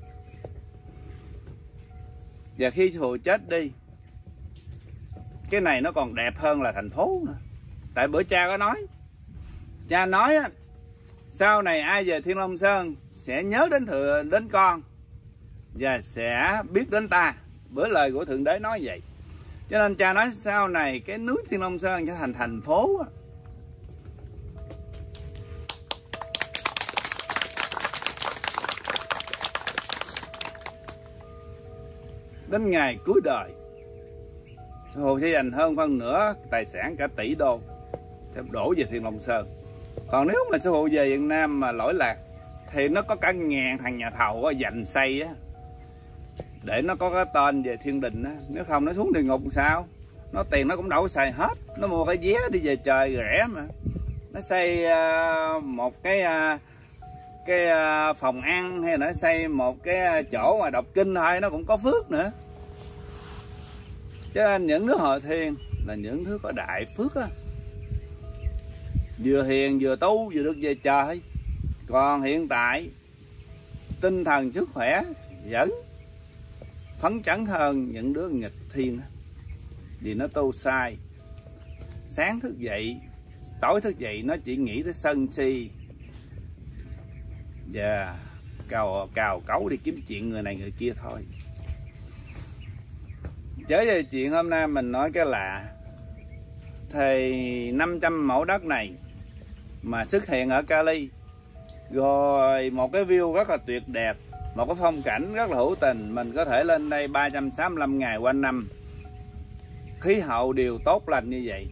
Và khi sư phụ chết đi, cái này nó còn đẹp hơn là thành phố nữa. Tại bữa cha có nói, cha nói á, sau này ai về Thiên Long Sơn sẽ nhớ đến con và sẽ biết đến ta. Bữa lời của Thượng Đế nói vậy. Cho nên cha nói sau này cái núi Thiên Long Sơn trở thành thành phố á. Đến ngày cuối đời, sư phụ sẽ dành hơn phân nửa tài sản cả tỷ đô để đổ về Thiên Long Sơn. Còn nếu mà sư phụ về Việt Nam mà lỗi lạc thì nó có cả ngàn thằng nhà thầu dành xây á, để nó có cái tên về thiên đình á. Nếu không nó xuống địa ngục sao? Nó tiền nó cũng đâu có xài hết. Nó mua cái vé đi về trời rẻ mà. Nó xây một cái phòng ăn, hay nó xây một cái chỗ mà đọc kinh thôi, nó cũng có phước nữa. Cho nên những đứa hội thiên là những đứa có đại phước á, vừa hiền vừa tu vừa được về trời. Còn hiện tại tinh thần sức khỏe vẫn phấn chấn hơn những đứa nghịch thiên á, vì nó tu sai. Sáng thức dậy, tối thức dậy nó chỉ nghĩ tới sân si và cào cấu đi kiếm chuyện người này người kia thôi. Trở về chuyện hôm nay mình nói cái lạ, thì 500 mẫu đất này mà xuất hiện ở Cali, rồi một cái view rất là tuyệt đẹp, một cái phong cảnh rất là hữu tình, mình có thể lên đây 365 ngày quanh năm, khí hậu đều tốt lành như vậy,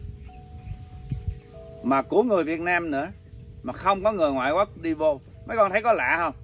mà của người Việt Nam nữa, mà không có người ngoại quốc đi vô. Mấy con thấy có lạ không?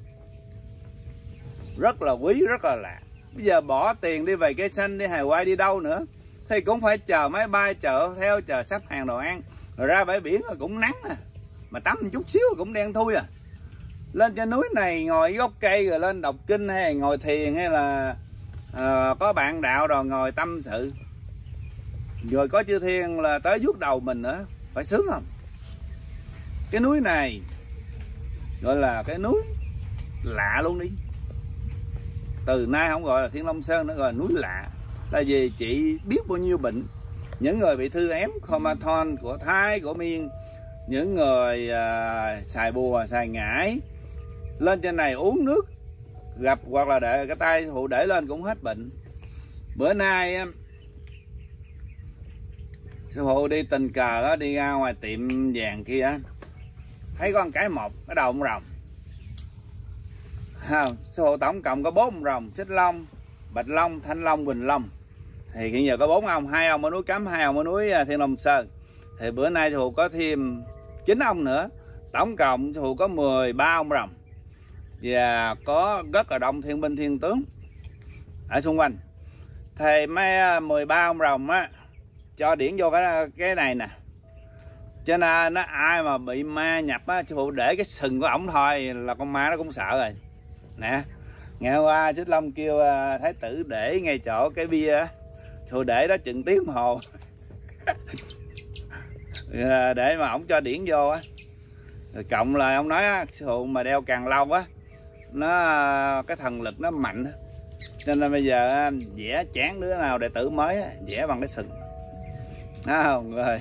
Rất là quý, rất là lạ. Bây giờ bỏ tiền đi về cây xanh, đi Hawaii, đi đâu nữa thì cũng phải chờ máy bay, chờ sắp hàng đồ ăn, rồi ra bãi biển rồi cũng nắng à, mà tắm một chút xíu cũng đen thui à. Lên trên núi này ngồi gốc cây rồi lên đọc kinh, hay ngồi thiền, hay là có bạn đạo rồi ngồi tâm sự, rồi có chư thiên là tới vuốt đầu mình nữa, phải sướng không? Cái núi này gọi là cái núi lạ luôn đi. Từ nay không gọi là Thiên Long Sơn nữa, gọi là núi lạ. Là vì chị biết bao nhiêu bệnh, những người bị thư ém, Comaton của Thái, của Miên, những người xài bùa, xài ngải, lên trên này uống nước gặp, hoặc là để cái tay hụ để lên cũng hết bệnh. Bữa nay sư phụ đi tình cờ đi ra ngoài tiệm vàng kia, thấy có một cái một cái đầu ông rồng. Sư phụ tổng cộng có 4 ông rồng: Xích Long, Bạch Long, Thanh Long, Quỳnh Long. Thì hiện giờ có 4 ông, 2 ông ở núi Cấm, 2 ông ở núi Thiên Long Sơn. Thì bữa nay sư phụ có thêm 9 ông nữa. Tổng cộng sư phụ có 13 ông rồng, và có rất là đông thiên binh thiên tướng ở xung quanh. Thì mấy 13 ông rồng á cho điển vô cái này nè, cho nên nó ai mà bị ma nhập á, sư phụ để cái sừng của ổng thôi là con ma nó cũng sợ rồi nè. Ngày hôm qua Xích Long kêu thái tử để ngay chỗ cái bia á, sư phụ để đó chừng tiếng đồng hồ để mà ổng cho điển vô á. Rồi cộng là ông nói á, sư phụ mà đeo càng lâu á, nó cái thần lực nó mạnh á. Cho nên bây giờ vẽ chán đứa nào đệ tử mới á, vẽ bằng cái sừng. Thấy không rồi.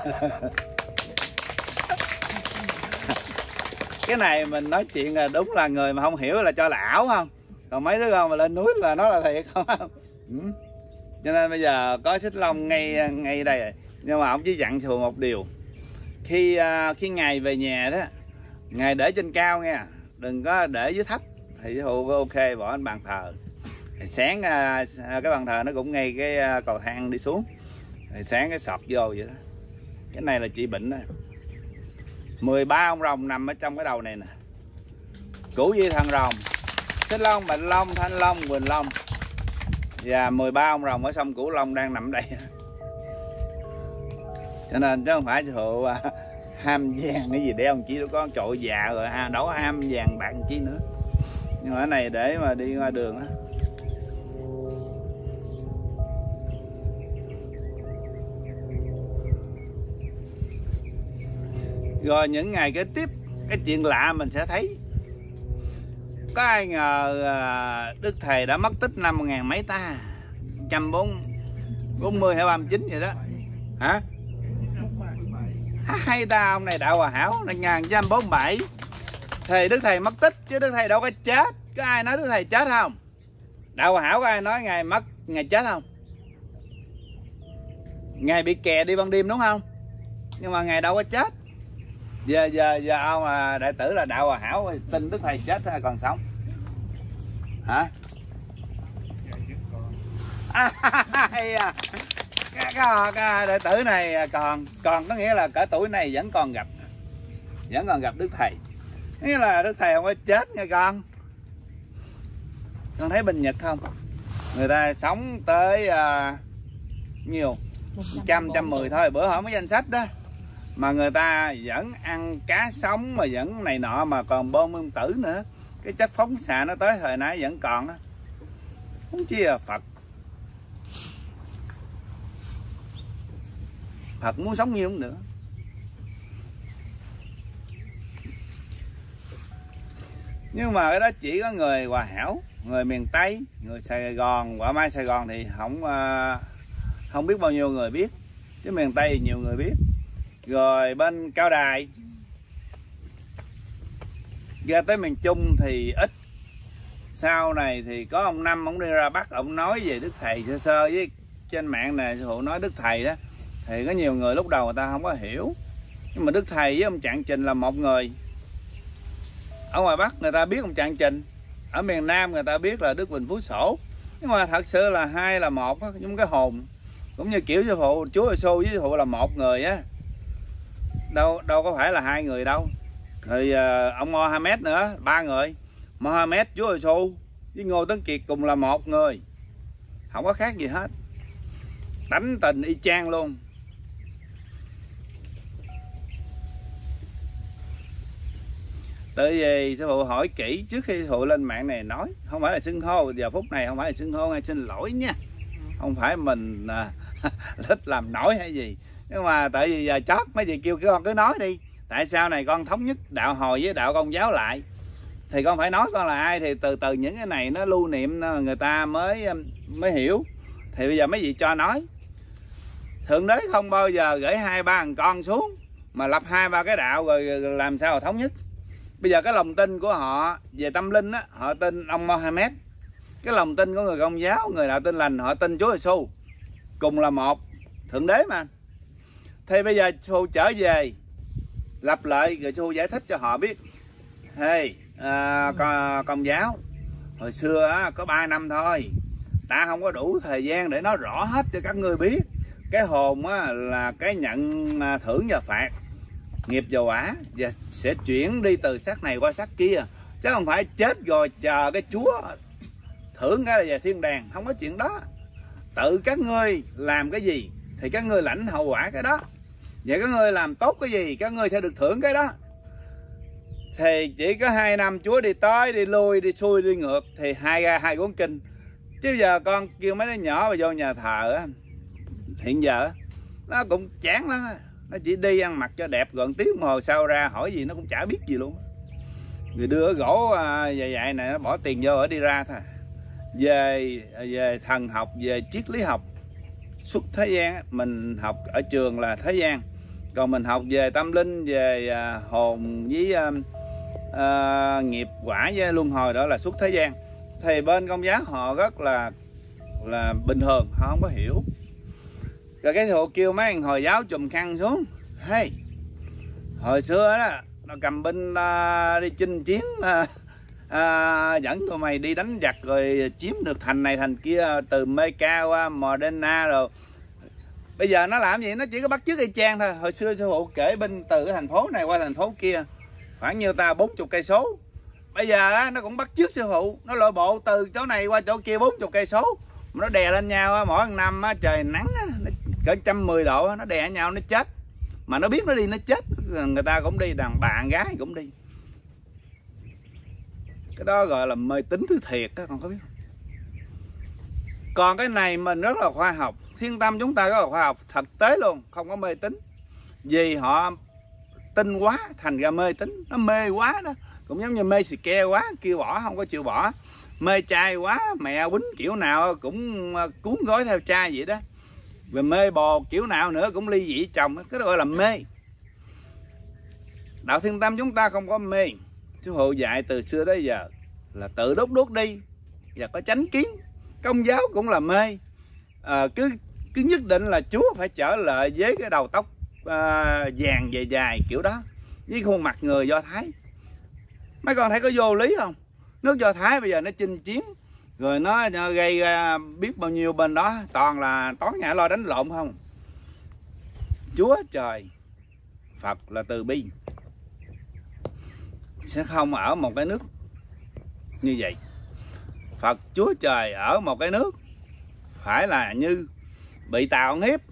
Cái này mình nói chuyện là đúng là người mà không hiểu là cho là ảo không. Còn mấy đứa con mà lên núi là nó là thiệt không. Cho nên bây giờ có Xích Long ngay đây rồi. Nhưng mà ông chỉ dặn sư phụ một điều. Khi ngài về nhà đó, ngài để trên cao nha, đừng có để dưới thấp. Thì sư phụ ok bỏ lên bàn thờ. Thì sáng cái bàn thờ nó cũng ngay cái cầu thang đi xuống. Thì sáng cái sọt vô vậy đó. Cái này là trị bệnh đó. 13 ông rồng nằm ở trong cái đầu này nè. Cửu vi thần rồng, Xích Long, Bạch Long, Thanh Long, Quỳnh Long, và 13 ông rồng ở sông Cửu Long đang nằm đây. Cho nên chứ không phải sư phụ ham vàng cái gì để ông chí nó có trội già rồi đấu ham vàng bạc chí nữa. Nhưng mà cái này để mà đi qua đường á. Rồi những ngày kế tiếp, cái chuyện lạ mình sẽ thấy. Có ai ngờ Đức Thầy đã mất tích năm 1000 mấy ta, 140 hay 39 vậy đó. Hả? Hay ta, ông này Đạo Hòa Hảo là 1947. Thì Đức Thầy mất tích chứ Đức Thầy đâu có chết. Có ai nói Đức Thầy chết không? Đạo Hòa Hảo có ai nói Ngài mất, Ngài chết không? Ngài bị kè đi ban đêm đúng không? Nhưng mà Ngài đâu có chết. Giờ ông đại tử là Đạo Hòa Hảo tin Đức Thầy chết hay còn sống? Hả? Cái đệ tử này còn có nghĩa là cỡ tuổi này vẫn còn gặp Đức Thầy. Nghĩa là Đức Thầy không có chết nha con. Con thấy bên Nhật không? Người ta sống tới nhiều 110 thôi. Bữa hỏi mới danh sách đó. Mà người ta vẫn ăn cá sống, mà vẫn này nọ, mà còn bơm nguyên tử nữa. Cái chất phóng xạ nó tới thời nãy vẫn còn á. Không chi là Phật. Phật muốn sống nhiêu cũng nữa. Nhưng mà cái đó chỉ có người Hòa Hảo, người miền Tây, người Sài Gòn, quả mai Sài Gòn thì không biết bao nhiêu người biết. Chứ miền Tây thì nhiều người biết. Rồi bên Cao Đài, ra tới miền Trung thì ít. Sau này thì có ông Năm, ông đi ra Bắc, ông nói về Đức Thầy sơ sơ với trên mạng này, sư phụ nói Đức Thầy đó. Thì có nhiều người lúc đầu người ta không có hiểu. Nhưng mà Đức Thầy với ông Trạng Trình là một người. Ở ngoài Bắc người ta biết ông Trạng Trình, ở miền Nam người ta biết là Đức Huỳnh Phú Sổ. Nhưng mà thật sự là hai là một á, giống cái hồn. Cũng như kiểu sư phụ, Chúa Giêsu với sư phụ là một người á. Đâu có phải là hai người đâu. Thì ông Mohammed nữa, 3 người. Mohammed, Chúa Giêsu với Ngô Tấn Kiệt cùng là một người. Không có khác gì hết. Tánh tình y chang luôn. Tại vì sư phụ hỏi kỹ trước khi sư phụ lên mạng này nói. Không phải là xưng hô, giờ phút này không phải là xưng hô, ngay xin lỗi nha. Không phải mình thích làm nổi hay gì. Nhưng mà tại vì giờ chót mấy gì kêu con cứ nói đi. Tại sao này con thống nhất đạo Hồi với đạo Công giáo lại. Thì con phải nói con là ai. Thì từ từ những cái này nó lưu niệm người ta mới hiểu. Thì bây giờ mấy vị cho nói. Thượng Đế không bao giờ gửi 2-3 thằng con xuống mà lập 2-3 cái đạo rồi làm sao mà thống nhất. Bây giờ cái lòng tin của họ về tâm linh á, họ tin ông Mohammed. Cái lòng tin của người Công giáo, người đạo Tin Lành, họ tin Chúa Giêsu. Cùng là một Thượng Đế mà. Thì bây giờ sư trở về lập lại rồi sư giải thích cho họ biết. Hey, Công giáo hồi xưa á, có 3 năm thôi. Ta không có đủ thời gian để nói rõ hết cho các ngươi biết. Cái hồn á, là cái nhận thưởng và phạt. nghiệp và quả, và sẽ chuyển đi từ xác này qua xác kia, chứ không phải chết rồi chờ cái Chúa thưởng cái là về thiên đàng. Không có chuyện đó. Tự các ngươi làm cái gì thì các ngươi lãnh hậu quả cái đó. Vậy các ngươi làm tốt cái gì các ngươi sẽ được thưởng cái đó. Thì chỉ có 2 năm Chúa đi tới đi lui đi xuôi đi ngược thì hai ra 2 cuốn kinh. Chứ giờ con kêu mấy đứa nhỏ mà vô nhà thờ á, hiện giờ nó cũng chán lắm. Nó chỉ đi ăn mặc cho đẹp gần tiếng đồng hồ sau ra hỏi gì nó cũng chả biết gì luôn. Người đưa gỗ vậy này nó bỏ tiền vô ở đi ra thôi. Về thần học, về triết lý học xuất thế gian, mình học ở trường là thế gian, còn mình học về tâm linh, về hồn với nghiệp quả với luân hồi đó là xuất thế gian. Thì bên Công giáo họ rất là bình thường, họ không có hiểu. Rồi cái hộ kêu mấy anh Hồi giáo chùm khăn xuống. Hey, hồi xưa đó nó cầm binh đi chinh chiến, dẫn tụi mày đi đánh giặc rồi chiếm được thành này thành kia, từ Mecca qua Moderna rồi. Bây giờ nó làm gì? Nó chỉ có bắt chước y chang thôi. Hồi xưa sư phụ kể binh từ cái thành phố này qua thành phố kia khoảng nhiêu ta 40 cây số. Bây giờ nó cũng bắt chước sư phụ, nó lội bộ từ chỗ này qua chỗ kia 40 cây số. Nó đè lên nhau mỗi năm trời nắng cỡ 110 độ, nó đè nhau nó chết. Mà nó biết nó đi nó chết, người ta cũng đi, đàn bà gái cũng đi. Cái đó gọi là mê tín thứ thiệt á, con có biết không? Còn cái này mình rất là khoa học. Thiên Tâm chúng ta rất là khoa học, thực tế luôn, không có mê tín. Vì họ tin quá thành ra mê tín. Nó mê quá đó. Cũng giống như mê xì ke quá, kêu bỏ không có chịu bỏ. Mê trai quá, mẹ quýnh kiểu nào cũng cuốn gói theo trai vậy đó. Rồi mê bò kiểu nào nữa cũng ly dị chồng. Cái đó gọi là mê. Đạo Thiên Tâm chúng ta không có mê. Sư phụ dạy từ xưa tới giờ là tự đốt đi và có chánh kiến. Công giáo cũng là mê. Cứ nhất định là Chúa phải trở lại với cái đầu tóc vàng dài kiểu đó, với khuôn mặt người Do Thái. Mấy con thấy có vô lý không? Nước Do Thái bây giờ nó chinh chiến rồi nó gây ra biết bao nhiêu bên đó toàn là tối ngày lo đánh lộn không. Chúa trời Phật là từ bi, sẽ không ở một cái nước như vậy. Phật Chúa trời ở một cái nước phải là như bị Tàu ăn hiếp,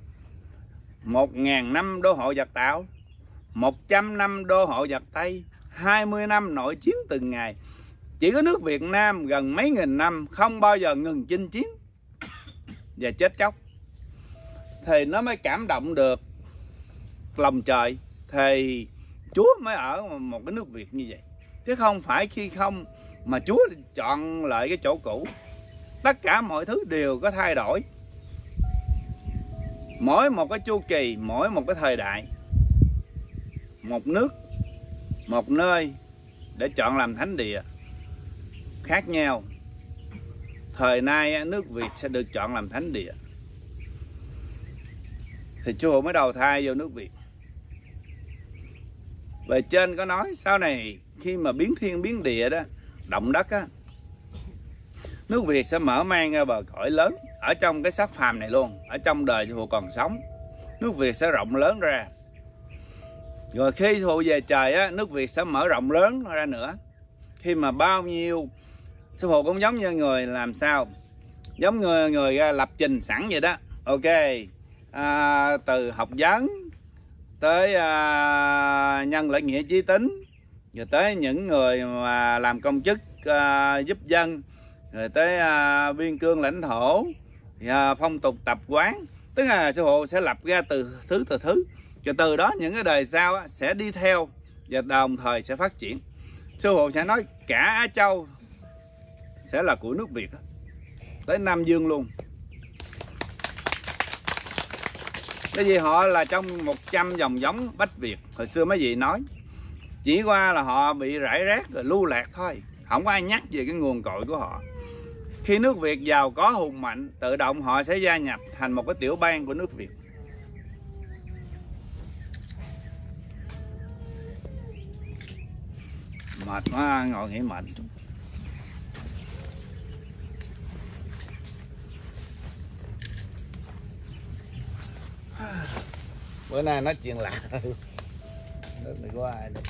1000 năm đô hộ giặc Tàu, 100 năm đô hộ giặc Tây, 20 năm nội chiến từng ngày. Chỉ có nước Việt Nam gần mấy nghìn năm không bao giờ ngừng chinh chiến và chết chóc, thì nó mới cảm động được lòng trời. Thì Chúa mới ở một cái nước Việt như vậy, chứ không phải khi không mà Chúa chọn lại cái chỗ cũ. Tất cả mọi thứ đều có thay đổi, mỗi một cái chu kỳ, mỗi một cái thời đại, một nước, một nơi để chọn làm thánh địa khác nhau. Thời nay nước Việt sẽ được chọn làm thánh địa, thì Chúa mới đầu thai vô nước Việt. Về trên có nói sau này khi mà biến thiên biến địa đó, động đất á, nước Việt sẽ mở mang ra bờ cõi lớn. Ở trong cái xác phàm này luôn, ở trong đời sư phụ còn sống, nước Việt sẽ rộng lớn ra. Rồi khi sư phụ về trời á, nước Việt sẽ mở rộng lớn ra nữa. Khi mà bao nhiêu, sư phụ cũng giống như người làm sao, giống người lập trình sẵn vậy đó. Ok, từ học vấn tới nhân lợi nghĩa chí tính, rồi tới những người mà làm công chức giúp dân, rồi tới biên cương lãnh thổ, phong tục tập quán. Tức là sư phụ sẽ lập ra từ thứ, rồi từ đó những cái đời sau sẽ đi theo và đồng thời sẽ phát triển. Sư phụ sẽ nói cả Á Châu sẽ là của nước Việt, tới Nam Dương luôn. Cái gì họ là trong 100 dòng giống Bách Việt. Hồi xưa mấy vị nói, chỉ qua là họ bị rải rác rồi lưu lạc thôi, không có ai nhắc về cái nguồn cội của họ. Khi nước Việt giàu có hùng mạnh, tự động họ sẽ gia nhập thành một cái tiểu bang của nước Việt. Mệt quá, ngồi nghỉ mệt. Bữa nay nói chuyện lạ. Nước này có ai đâu.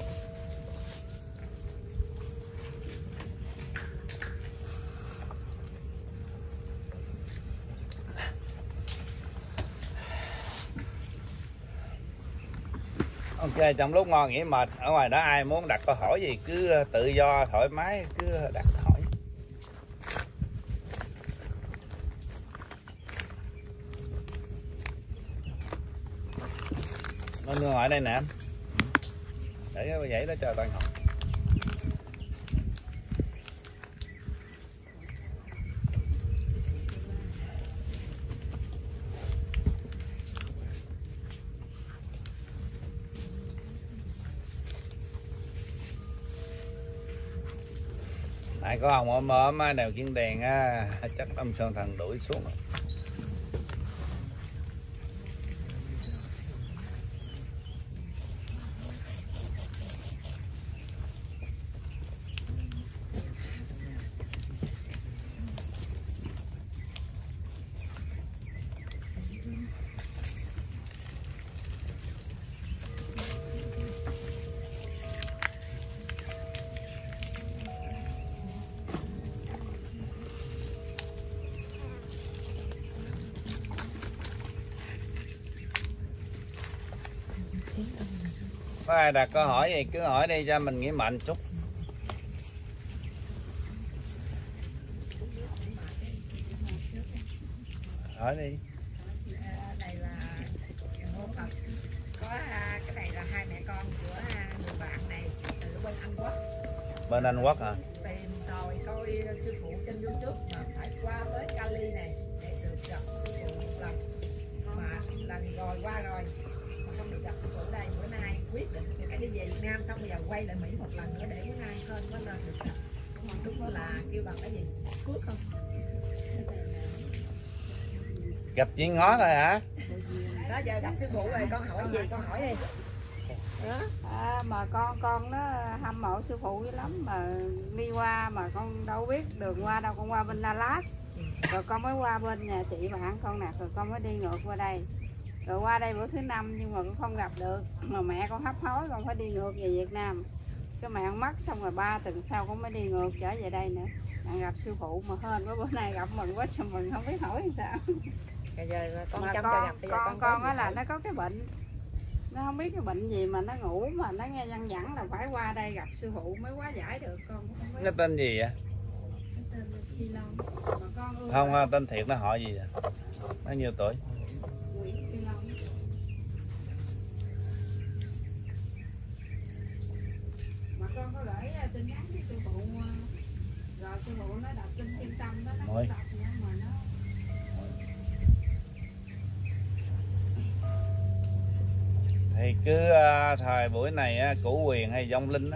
Ok, trong lúc ngon nghỉ mệt ở ngoài đó ai muốn đặt câu hỏi gì cứ tự do thoải mái cứ đặt hỏi. Nó đưa ngoài đây nè, để cái dãy đó cho toàn học. Nãy có ông ốm đèo Kiển Đèn á, chắc Âm Sơn Thần đuổi xuống rồi. Có ai đặt câu hỏi gì cứ hỏi đi cho mình nghỉ mạnh chút. Hỏi đi. Đây là có cái này là hai mẹ con của người bạn này từ bên Anh Quốc. Bên Anh Quốc hả? Tìm tòi coi sư phụ trên YouTube mà phải qua tới Cali này để được gặp sư phụ một lần, mà lần rồi qua rồi mà không được gặp sư phụ đây. Bữa nay quyết định cái đi về Việt Nam xong bây giờ quay lại Mỹ một lần nữa để bữa nay hơn có nên được gặp. Lúc đó là kêu bằng cái gì? Cước không? Gặp chuyện ngó thôi hả? Đó giờ gặp sư phụ rồi con hỏi gì con hỏi đi. Đó. Mà con nó hâm mộ sư phụ dữ lắm, mà đi qua mà con đâu biết đường qua đâu, con qua bên Đà Lạt rồi con mới qua bên nhà chị bạn con nè, rồi con mới đi ngược qua đây, rồi qua đây bữa thứ 5 nhưng mà con không gặp được, mà mẹ con hấp hối con phải đi ngược về Việt Nam, cái mẹ con mất xong rồi 3 tuần sau con mới đi ngược trở về đây nữa, gặp sư phụ mà hên quá bữa nay gặp mừng quá trời mừng, không biết hỏi sao. Bây giờ con Mà chăm cho gặp, bây giờ con á là nó có cái bệnh, nó không biết cái bệnh gì mà nó ngủ mà nó nghe văng vẳng là phải qua đây gặp sư phụ mới hóa giải được, con cũng không biết. Nó tên gì vậy? Nó tên là Phi Long. Mà con Không, tên thiệt nó họ gì vậy? Bao nhiêu tuổi? Nguyễn Phi Long. Mà con có gửi tin nhắn với sư phụ rồi sư phụ nó đọc kinh Thiên Tâm đó, nó không đọc nữa mà nó. Thì cứ thời buổi này cửu quyền hay vong linh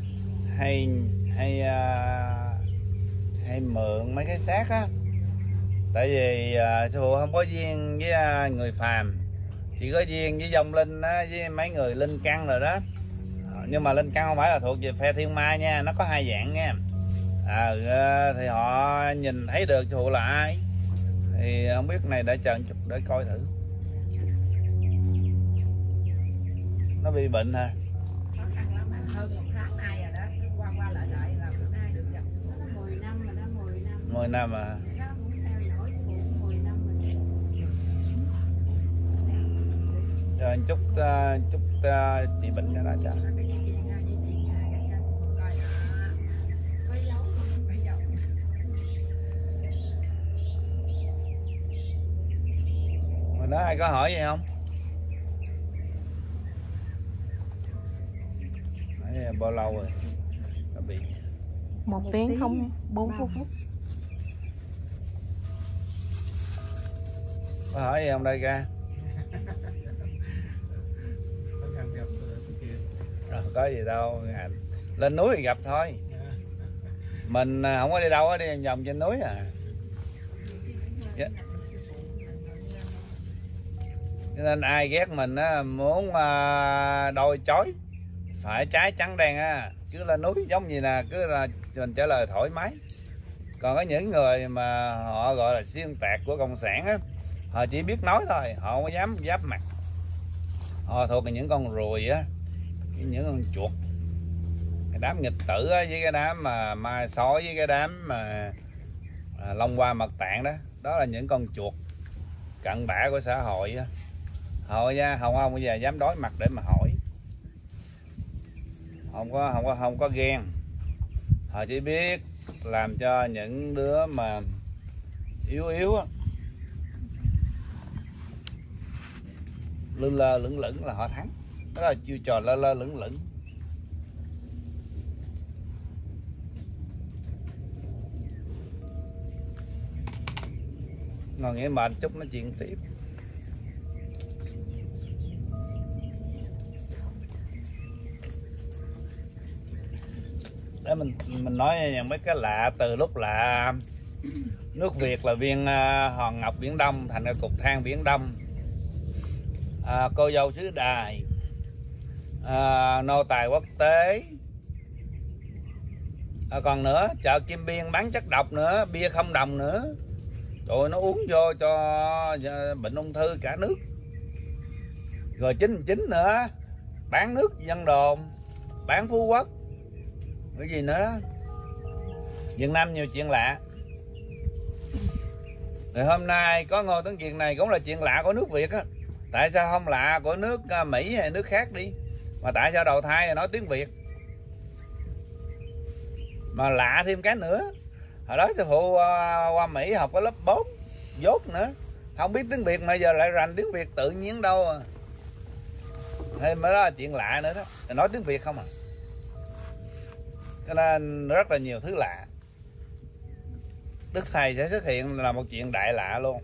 hay mượn mấy cái xác á, tại vì sư phụ không có duyên với người phàm, chỉ có duyên với vong linh á, với mấy người linh căn rồi đó. Nhưng mà linh căn không phải là thuộc về phe thiên ma nha, nó có hai dạng nha. Thì họ nhìn thấy được sư phụ là ai thì không biết, này để chờ một chút để coi thử. Nó bị bệnh hả? Khó khăn lắm, hơn 1 tháng nay rồi đó, qua lại là bữa nay được gặp sư phụ. Nó 10 năm rồi đó, 10 năm. 10 năm à? Nó cũng theo dõi sư phụ 10 năm rồi. Rồi chút chị bệnh cho nó cho. Hồi đó ai có hỏi gì không? Bao lâu rồi nó bị? 1 tiếng không 4 phút. Có hỏi gì không đây ca? Rồi, có gì đâu, lên núi thì gặp thôi, mình không có đi đâu, đi vòng vòng trên núi à. Cho nên ai ghét mình muốn đôi chối phải trái trắng đen cứ lên núi giống như là cứ là mình trả lời thoải mái. Còn có những người mà họ gọi là xuyên tạc của cộng sản á, họ chỉ biết nói thôi, họ không có dám giáp mặt, họ thuộc về những con ruồi á, những con chuột, cái đám nghịch tử với cái đám mà ma sói với cái đám mà long hoa mật tạng đó, đó là những con chuột cặn bã của xã hội á. Hội nha, không bao giờ dám đối mặt để mà hỏi, không có ghen. Họ chỉ biết làm cho những đứa mà yếu yếu á, lơ lơ lửng lửng là họ thắng. Đó là chiêu trò lơ lơ lửng lửng. Ngồi nghe mệt chút nói chuyện tiếp. Để mình nói mấy cái lạ, từ lúc là nước Việt là viên hòn ngọc Biển Đông thành ra cục than Biển Đông, cô dâu xứ Đài, nô tài quốc tế, còn nữa chợ Kim Biên bán chất độc nữa, bia không đồng nữa. Rồi nó uống vô cho bệnh ung thư cả nước. Rồi 99 nữa, bán nước Vân Đồn, bán Phú Quốc, cái gì nữa đó. Việt Nam nhiều chuyện lạ. Rồi hôm nay có Ngô Tấn Kiệt này cũng là chuyện lạ của nước Việt á. Tại sao không lạ của nước Mỹ hay nước khác đi, mà tại sao đầu thai nói tiếng Việt? Mà lạ thêm cái nữa, hồi đó sư phụ qua Mỹ học ở lớp 4 dốt nữa, không biết tiếng Việt mà giờ lại rành tiếng Việt tự nhiên đâu à. Thêm mới đó là chuyện lạ nữa đó, nói tiếng Việt không à. Cho nên rất là nhiều thứ lạ. Đức Thầy sẽ xuất hiện là một chuyện đại lạ luôn.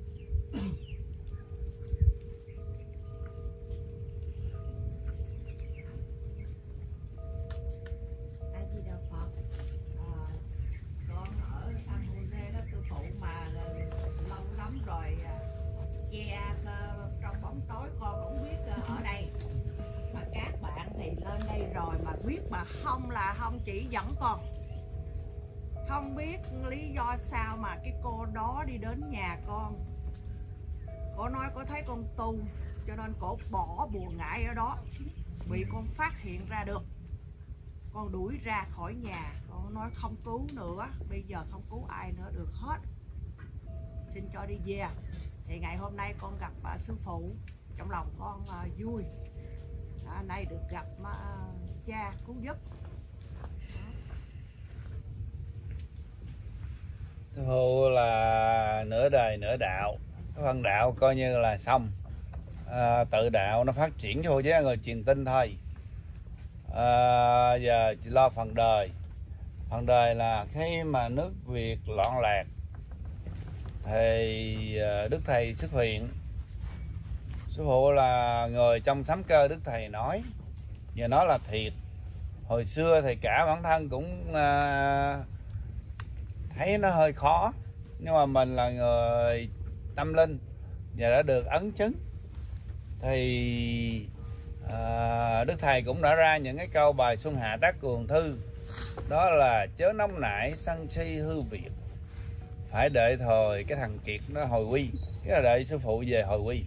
Con ở San Jose đó sư phụ, mà lâu lắm rồi che trong bóng tối con cũng biết ở đây. Mà các bạn thì lên đây rồi mà biết mà không là không chỉ dẫn con. Không biết lý do sao mà cái cô đó đi đến nhà con. Cô nói cô thấy con tu, cho nên cô bỏ bùa ngải ở đó. Bị con phát hiện ra được, con đuổi ra khỏi nhà. Con nói không cứu nữa, bây giờ không cứu ai nữa được hết, xin cho đi về. Thì ngày hôm nay con gặp sư phụ, trong lòng con vui. Nay được gặp cha cứu giúp. Sư phụ là nửa đời nửa đạo, cái phần đạo coi như là xong, tự đạo nó phát triển thôi với người truyền tin thôi. Giờ chỉ lo phần đời. Phần đời là khi mà nước Việt loạn lạc thì Đức Thầy xuất hiện. Sư phụ là người trong sấm cơ Đức Thầy nói, và nó là thiệt. Hồi xưa thì cả bản thân cũng thấy nó hơi khó, nhưng mà mình là người tâm linh và đã được ấn chứng thì Đức Thầy cũng đã ra những cái câu bài Xuân Hạ Tác Cường Thư, đó là chớ nóng nảy sân si hư việc, phải đợi thời cái thằng Kiệt nó hồi quy, cái là đợi sư phụ về hồi quy.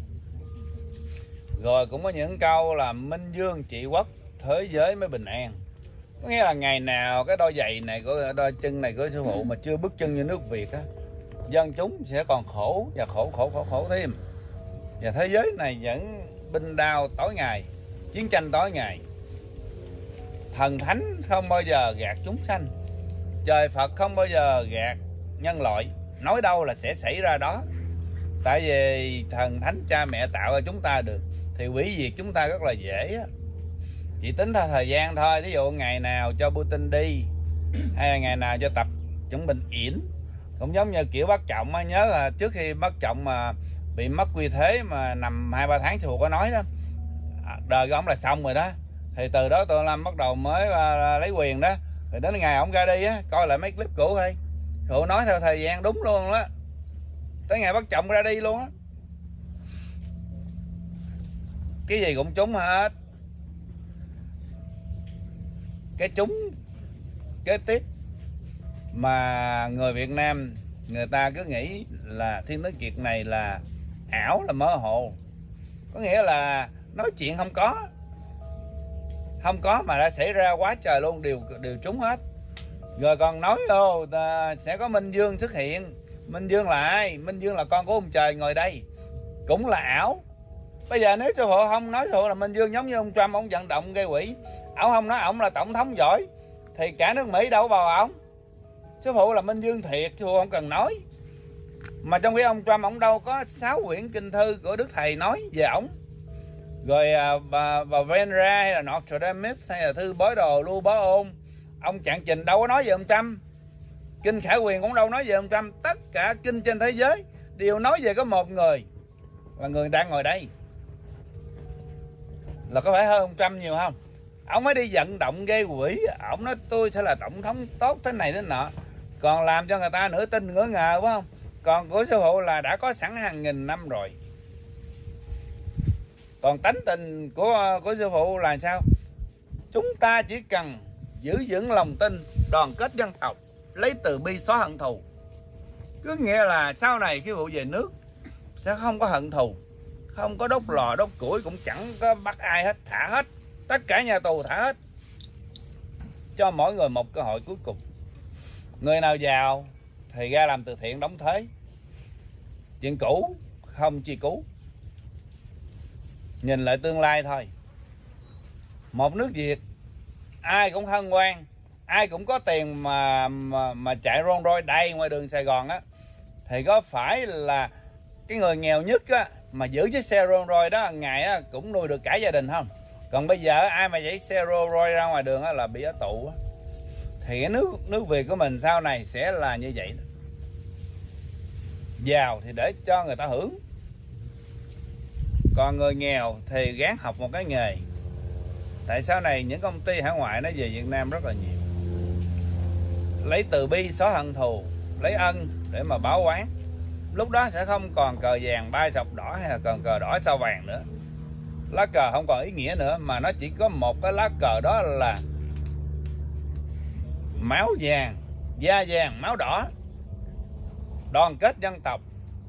Rồi cũng có những câu là minh dương trị quốc, thế giới mới bình an. Có nghĩa là ngày nào cái đôi giày này, đôi chân này của sư phụ mà chưa bước chân như nước Việt á, dân chúng sẽ còn khổ và khổ thêm. Và thế giới này vẫn binh đao tối ngày, chiến tranh tối ngày. Thần thánh không bao giờ gạt chúng sanh, trời Phật không bao giờ gạt nhân loại. Nói đâu là sẽ xảy ra đó. Tại vì thần thánh cha mẹ tạo ra chúng ta được, thì hủy diệt chúng ta rất là dễ á. Chỉ tính theo thời gian thôi. Ví dụ ngày nào cho Putin đi, hay là ngày nào cho Tập Cận Bình yểm. Cũng giống như kiểu Bác Trọng á, nhớ là trước khi Bác Trọng mà bị mất quy thế mà nằm 2-3 tháng, sư phụ có nói đó, đời của ông là xong rồi đó. Thì từ đó Tô Lâm bắt đầu mới lấy quyền đó. Rồi đến ngày ông ra đi á, coi lại mấy clip cũ thôi, sư phụ nói theo thời gian đúng luôn đó, tới ngày Bác Trọng ra đi luôn á. Cái gì cũng trúng hết. Cái trúng kế tiếp mà người Việt Nam người ta cứ nghĩ là Thiên Tấn Kiệt này là ảo, là mơ hồ. Có nghĩa là nói chuyện không có. Không có mà đã xảy ra quá trời luôn, đều trúng hết. Rồi còn nói sẽ có Minh Dương xuất hiện. Minh Dương là ai? Minh Dương là con của ông trời ngồi đây, cũng là ảo. Bây giờ nếu sư phụ không nói sư phụ là Minh Dương giống như ông Trump, ông vận động gây quỹ, ổng không nói ổng là tổng thống giỏi, thì cả nước Mỹ đâu bầu ổng. Sư phụ là Minh Dương thiệt, sư phụ không cần nói. Mà trong khi ông Trump ổng đâu có 6 quyển kinh thư của Đức Thầy nói về ổng. Rồi bà Venra hay là Notre Dame hay là thư bói đồ Lưu Bá Ôn, ông Trạng Trình đâu có nói về ông Trump. Kinh Khải Huyền cũng đâu nói về ông Trump. Tất cả kinh trên thế giới đều nói về có một người, là người đang ngồi đây. Là có phải hơn ông Trump nhiều không? Ông mới đi vận động gây quỹ, ông nói tôi sẽ là tổng thống tốt thế này thế nọ, còn làm cho người ta nửa tin nửa ngờ, phải không? Còn của sư phụ là đã có sẵn hàng nghìn năm rồi. Còn tánh tình của sư phụ là sao? Chúng ta chỉ cần giữ vững lòng tin, đoàn kết dân tộc, lấy từ bi xóa hận thù. Cứ nghĩa là sau này cái vụ về nước sẽ không có hận thù, không có đốt lò đốt củi, cũng chẳng có bắt ai hết, thả hết tất cả nhà tù, thả hết, cho mỗi người một cơ hội cuối cùng. Người nào giàu thì ra làm từ thiện đóng thuế, chuyện cũ không chi cứu, nhìn lại tương lai thôi. Một nước Việt ai cũng hân hoan, ai cũng có tiền mà chạy Rolls Royce đầy ngoài đường Sài Gòn á, thì có phải là cái người nghèo nhất á mà giữ chiếc xe Rolls Royce đó ngày á cũng nuôi được cả gia đình không? Còn bây giờ ai mà dạy xe Rolls Royce ra ngoài đường á là bị ở tù á. Thì cái nước Việt của mình sau này sẽ là như vậy đó. Giàu thì để cho người ta hưởng, còn người nghèo thì gắng học một cái nghề. Tại sau này những công ty hải ngoại nó về Việt Nam rất là nhiều, lấy từ bi xóa hận thù, lấy ân để mà báo oán. Lúc đó sẽ không còn cờ vàng bay sọc đỏ hay là còn cờ đỏ sao vàng nữa. Lá cờ không còn ý nghĩa nữa, mà nó chỉ có một cái lá cờ, đó là máu vàng, da vàng, máu đỏ, đoàn kết dân tộc.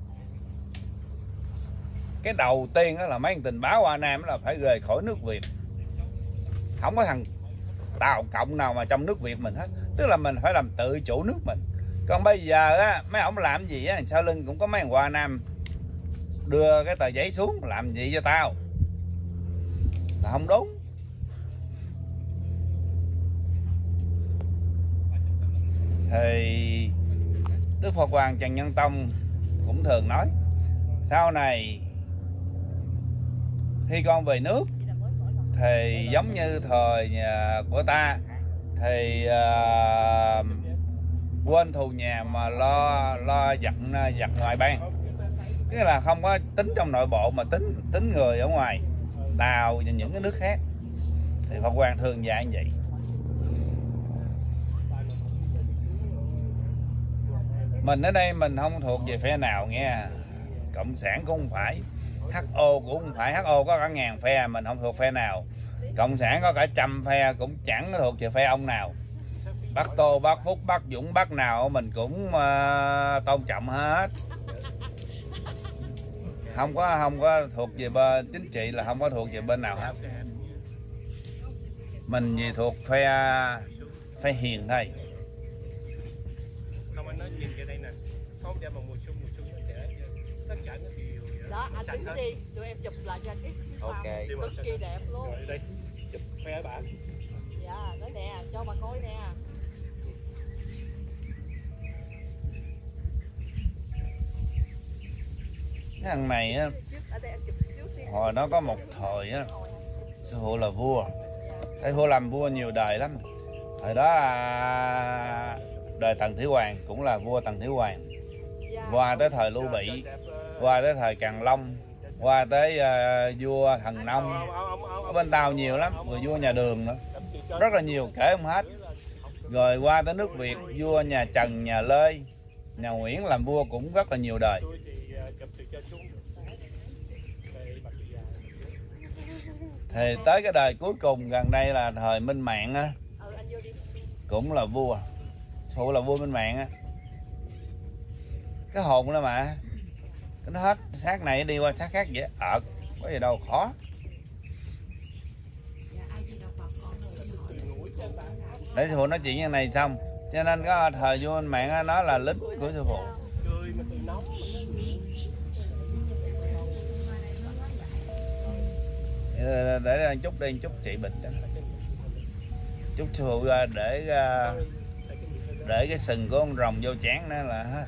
Cái đầu tiên đó là mấy tình báo Hoa Nam là phải rời khỏi nước Việt. Không có thằng Tàu Cộng nào mà trong nước Việt mình hết. Tức là mình phải làm tự chủ nước mình. Còn bây giờ á, mấy ông làm gì á, sau lưng cũng có mấy thằng Hoa Nam đưa cái tờ giấy xuống, làm gì cho tao, là không đúng. Thì Đức Phật Hoàng Trần Nhân Tông cũng thường nói, sau này khi con về nước thì giống như thời của ta thì quên thù nhà mà lo giặt ngoài bang. Tức là không có tính trong nội bộ mà tính người ở ngoài, Tàu và những cái nước khác. Thì Phật Hoàng thường dạy như vậy. Mình ở đây mình không thuộc về phe nào nghe. Cộng sản cũng không phải, HO cũng không phải. HO có cả 1000 phe, mình không thuộc phe nào. Cộng sản có cả 100 phe, cũng chẳng thuộc về phe ông nào. Bác Tô, bác Phúc, bác Dũng, bác nào mình cũng tôn trọng hết. Không có thuộc về bên chính trị, là không có thuộc về bên nào hết. Mình chỉ thuộc phe hiền thôi. Không, anh nói nhìn cái đây nè, không đem vào mùa xuân nó sẽ tất cả nó đều đó, anh đứng đi, tụi em chụp lại cho cái Ok. cực kỳ đẹp luôn. rồi đây chụp phe bạn. Dạ, đó nè, cho bà coi nè. Cái thằng này á, hồi đó có một thời á, sư phụ là vua. Thầy vua làm vua nhiều đời lắm. Thời đó là đời Tần Thủy Hoàng, cũng là vua Tần Thủy Hoàng. Qua tới thời Lưu Bị, qua tới thời Càn Long, qua tới vua Thần Nông. Ở bên Tàu nhiều lắm, rồi vua nhà Đường nữa, rất là nhiều, kể không hết. Rồi qua tới nước Việt, vua nhà Trần, nhà Lê, nhà Nguyễn làm vua cũng rất là nhiều đời. Thì tới cái đời cuối cùng gần đây là thời Minh Mạng á, cũng là vua. Phụ là vua Minh Mạng á. Cái hồn đó mà nó hết xác này đi qua xác khác vậy, có gì đâu khó. để sư phụ nói chuyện như này xong, cho nên có thời vua anh mạng nói là lính của sư phụ. cười mà cười nóng. Để chút đi, chút trị bệnh đó. Chút sư phụ để cái sừng của con rồng vô chán đó là ha.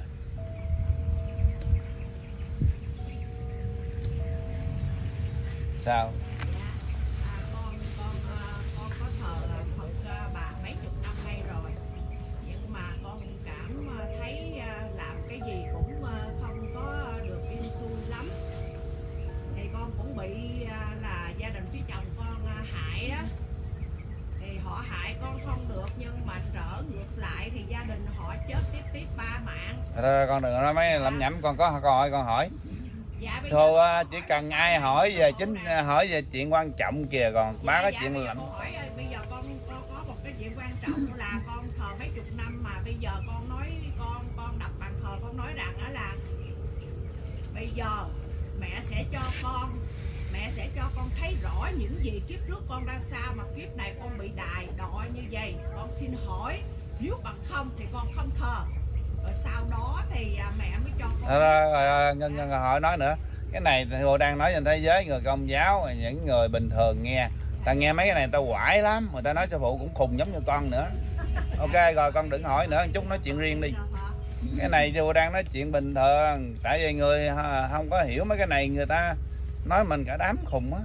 Sao? Con có thờ Phật bà mấy chục năm nay rồi, nhưng mà con cảm thấy làm cái gì cũng không có được yên xuôi lắm. Thì con cũng bị là gia đình phía chồng con hại đó, thì họ hại con không được, nhưng mà trở ngược lại thì gia đình họ chết tiếp 3 mạng. Thôi con đừng có nói mấy lẩm nhẩm, con có câu hỏi con hỏi. Dạ, Thôi chỉ cần ai hỏi về hỏi về chuyện quan trọng kìa, còn bá cái chuyện lẩm. Hỏi bây giờ con có một cái chuyện quan trọng là con thờ mấy chục năm mà bây giờ con nói con đập bàn thờ, con nói rằng đó là bây giờ mẹ sẽ cho con thấy rõ những gì kiếp trước con ra sao, mà kiếp này con bị đài đọa như vậy. Con xin hỏi, nếu bằng không thì con không thờ, rồi sau đó thì mẹ mới cho con. Ngân hỏi nói nữa, cái này tôi đang nói trên thế giới, người Công giáo, những người bình thường nghe, ta nghe mấy cái này ta quải lắm, người ta nói sư phụ cũng khùng giống như con nữa. Ok rồi con đừng hỏi nữa, chút nói chuyện riêng đi. Cái này tôi đang nói chuyện bình thường, tại vì người không có hiểu mấy cái này, người ta nói mình cả đám khùng á.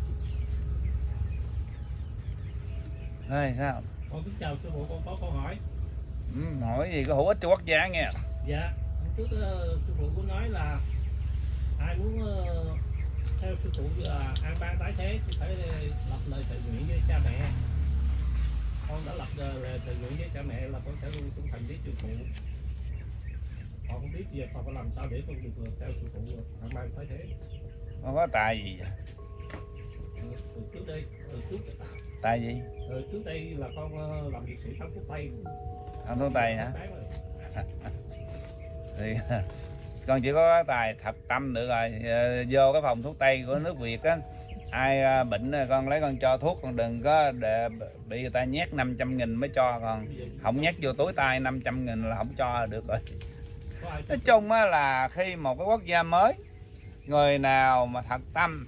Ê, sao? Con kính chào sư phụ, con có câu hỏi. Hỏi gì có hữu ích cho quốc gia nghe. Dạ, hôm trước sư phụ có nói là ai muốn theo sư phụ an ban tái thế thì phải lập lời tự nguyện với cha mẹ. Con đã lập lời tự nguyện với cha mẹ là con sẽ luôn trung thành với sư phụ. Con không biết giờ con phải làm sao để con được theo sư phụ an ban tái thế. Con có tài gì vậy? Từ trước đây, Tài gì? Trước đây là con làm việc sĩ thám thuốc Tây. Thám thuốc Tây hả? Thì con chỉ có tài thật tâm được rồi. Vô cái phòng thuốc Tây của nước Việt á, ai bệnh con lấy con cho thuốc, con đừng có để bị người ta nhét 500.000 mới cho, còn không nhét vô túi tay 500.000 là không cho được rồi. Nói chung á là khi một cái quốc gia mới, người nào mà thật tâm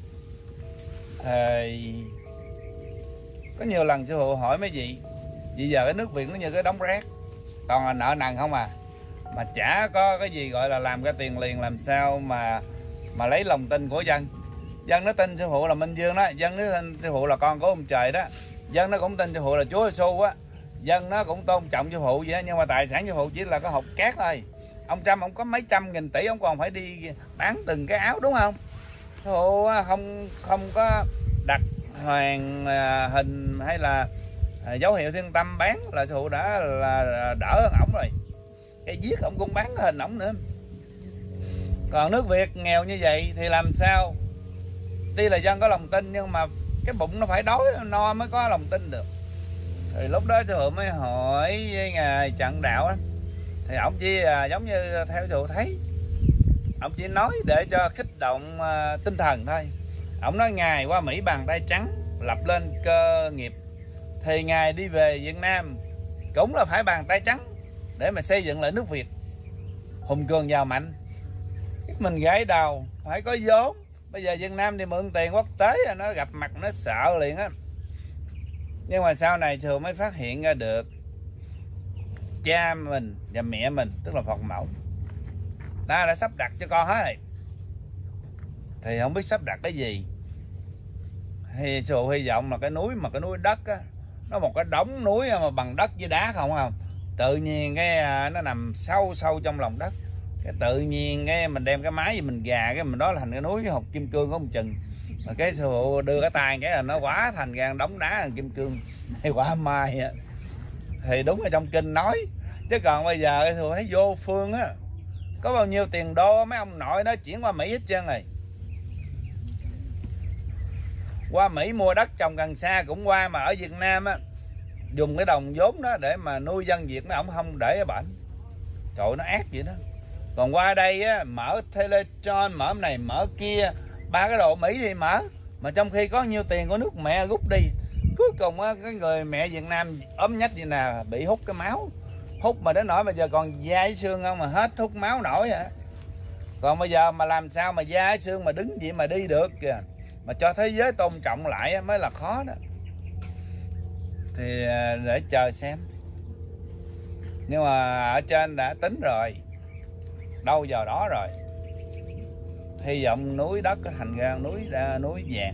thì có nhiều lần sư phụ hỏi mấy vị, bây giờ cái nước Việt nó như cái đống rác, toàn là nợ nần không à, mà chả có cái gì gọi là làm ra tiền liền, làm sao mà lấy lòng tin của dân. Dân nó tin sư phụ là Minh Dương đó, dân nó tin sư phụ là con của ông trời đó, dân nó cũng tin sư phụ là Chúa Giêsu á, dân nó cũng tôn trọng sư phụ vậy đó, nhưng mà tài sản sư phụ chỉ là cái hộp cát thôi. Ông Trump ông có mấy trăm nghìn tỷ, ông còn phải đi bán từng cái áo đúng không? Sư phụ không có đặt hoàng hình hay là dấu hiệu thiên tâm bán là sư phụ đã là đỡ hơn ổng rồi. Cái giết ổng cũng bán hình ổng nữa. Còn nước Việt nghèo như vậy thì làm sao? Tuy là dân có lòng tin nhưng mà cái bụng nó phải đói no mới có lòng tin được. Thì lúc đó sư phụ mới hỏi với ngài Trần Đạo á, thì ổng chỉ giống như theo sư phụ thấy, ổng chỉ nói để cho kích động tinh thần thôi. Ổng nói ngài qua Mỹ bàn tay trắng lập lên cơ nghiệp, thì ngài đi về Việt Nam cũng là phải bàn tay trắng để mà xây dựng lại nước Việt hùng cường giàu mạnh. Mình gãy đầu phải có vốn. Bây giờ Việt Nam đi mượn tiền quốc tế nó gặp mặt nó sợ liền á. Nhưng mà sau này thường mới phát hiện ra được cha mình và mẹ mình, tức là Phật mẫu, ta đã sắp đặt cho con hết rồi, thì không biết sắp đặt cái gì. Thì sư phụ hy vọng là cái núi đất á, nó một cái đống núi mà bằng đất với đá không, tự nhiên cái nó nằm sâu trong lòng đất, cái tự nhiên cái mình đem cái máy gì mình gà cái mình đó là thành cái núi hộp kim cương của ông Chừng, mà cái sư phụ đưa cái tay cái là nó quá thành ra đống đá thành kim cương hay quả mai á. Thì đúng ở trong kinh nói, chứ còn bây giờ sư phụ thấy vô phương á, có bao nhiêu tiền đô mấy ông nội nó chuyển qua Mỹ hết trơn rồi. Qua Mỹ mua đất trồng cần sa cũng qua, mà ở Việt Nam á dùng cái đồng vốn đó để mà nuôi dân Việt, nó không để bệnh. Trời ơi, nó ác vậy đó. Còn qua đây á, mở Teletron, mở này mở kia, ba cái đồ Mỹ thì mở, mà trong khi có nhiêu tiền của nước mẹ rút đi, Cuối cùng á, cái người mẹ Việt Nam ốm nhất như nè, bị hút cái máu, hút mà đến nỗi bây giờ còn da với xương không mà hết hút máu nổi hả. Còn bây giờ mà làm sao mà da với xương mà đứng vậy mà đi được kìa, mà cho thế giới tôn trọng lại mới là khó đó. Thì để chờ xem. Nhưng mà ở trên đã tính rồi, đâu vào đó rồi. Hy vọng núi đất thành ra núi vàng.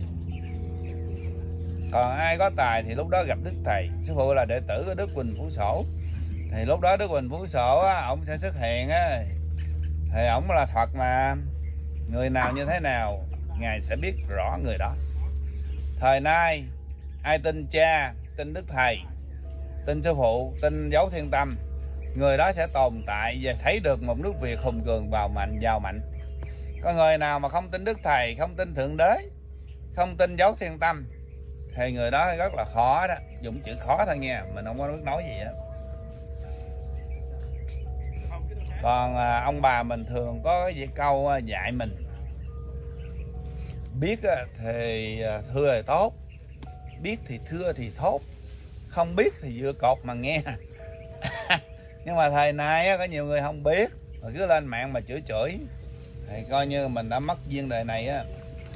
Còn ai có tài thì lúc đó gặp Đức Thầy. Sư phụ là đệ tử của Đức Huỳnh Phú Sổ. Thì lúc đó Đức Huỳnh Phú Sổ á, ổng sẽ xuất hiện á. Thì ổng là Phật mà, người nào như thế nào Ngài sẽ biết rõ người đó. Thời nay ai tin cha, tin Đức Thầy, tin Sư Phụ, tin Dấu Thiên Tâm, người đó sẽ tồn tại và thấy được một nước Việt hùng cường vào mạnh. Có người nào mà không tin Đức Thầy, không tin Thượng Đế, không tin Dấu Thiên Tâm thì người đó rất là khó đó. Dùng chữ khó thôi nha, mình không có biết nói gì hết. Còn ông bà mình thường có cái câu dạy mình: biết thì thưa thì tốt, biết thì thưa thì thốt, không biết thì vừa cột mà nghe. Nhưng mà thời nay có nhiều người không biết mà cứ lên mạng mà chửi thì coi như mình đã mất duyên đời này á.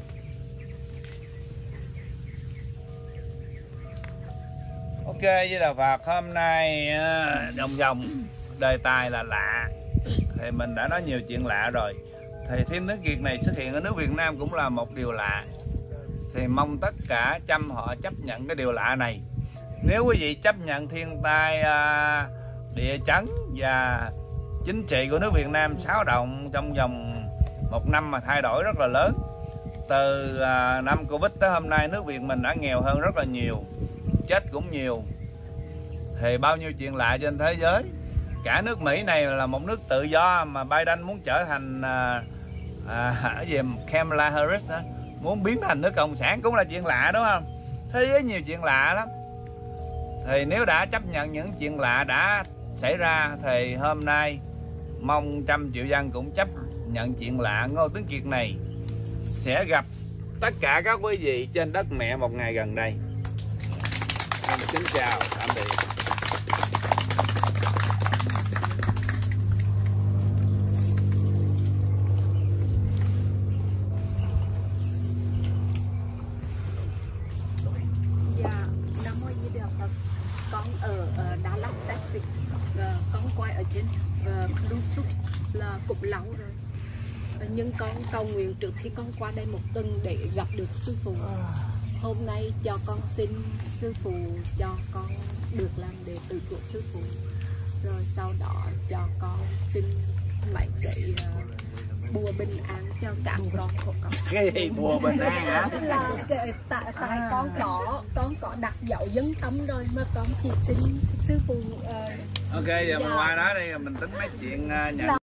Ok, với Đạo Phật hôm nay vòng đề tài là lạ. Thì mình đã nói nhiều chuyện lạ rồi. Thì Thiên Tuấn Kiệt này xuất hiện ở nước Việt Nam cũng là một điều lạ. Thì mong tất cả họ chấp nhận cái điều lạ này. Nếu quý vị chấp nhận thiên tai địa chấn và chính trị của nước Việt Nam xáo động trong vòng 1 năm mà thay đổi rất là lớn. Từ năm Covid tới hôm nay nước Việt mình đã nghèo hơn rất là nhiều, chết cũng nhiều. Thì bao nhiêu chuyện lạ trên thế giới. Cả nước Mỹ này là một nước tự do mà Biden muốn trở thành gì Kamala Harris đó, muốn biến thành nước cộng sản cũng là chuyện lạ đúng không? Thế giới nhiều chuyện lạ lắm. Thì nếu đã chấp nhận những chuyện lạ đã xảy ra thì hôm nay mong 100 triệu dân cũng chấp nhận chuyện lạ Ngô Tuấn Kiệt này sẽ gặp tất cả các quý vị trên đất mẹ một ngày gần đây. Xin chào, tạm biệt. Con ở Đà Lạt, Texas, con quay ở trên YouTube là cũng lâu rồi. Nhưng con cầu nguyện trước khi con qua đây 1 tuần để gặp được sư phụ. Hôm nay cho con xin sư phụ cho con được làm đệ tử của sư phụ. Rồi sau đó cho con xin mấy cái bùa bình an cho cả con của con. Cái gì bùa bình an hả? Là tại con có đặt dấu dân tâm rồi mà con chỉ xin sư phụ. Ok, giờ mình qua đó đi, mình tính mấy chuyện nhận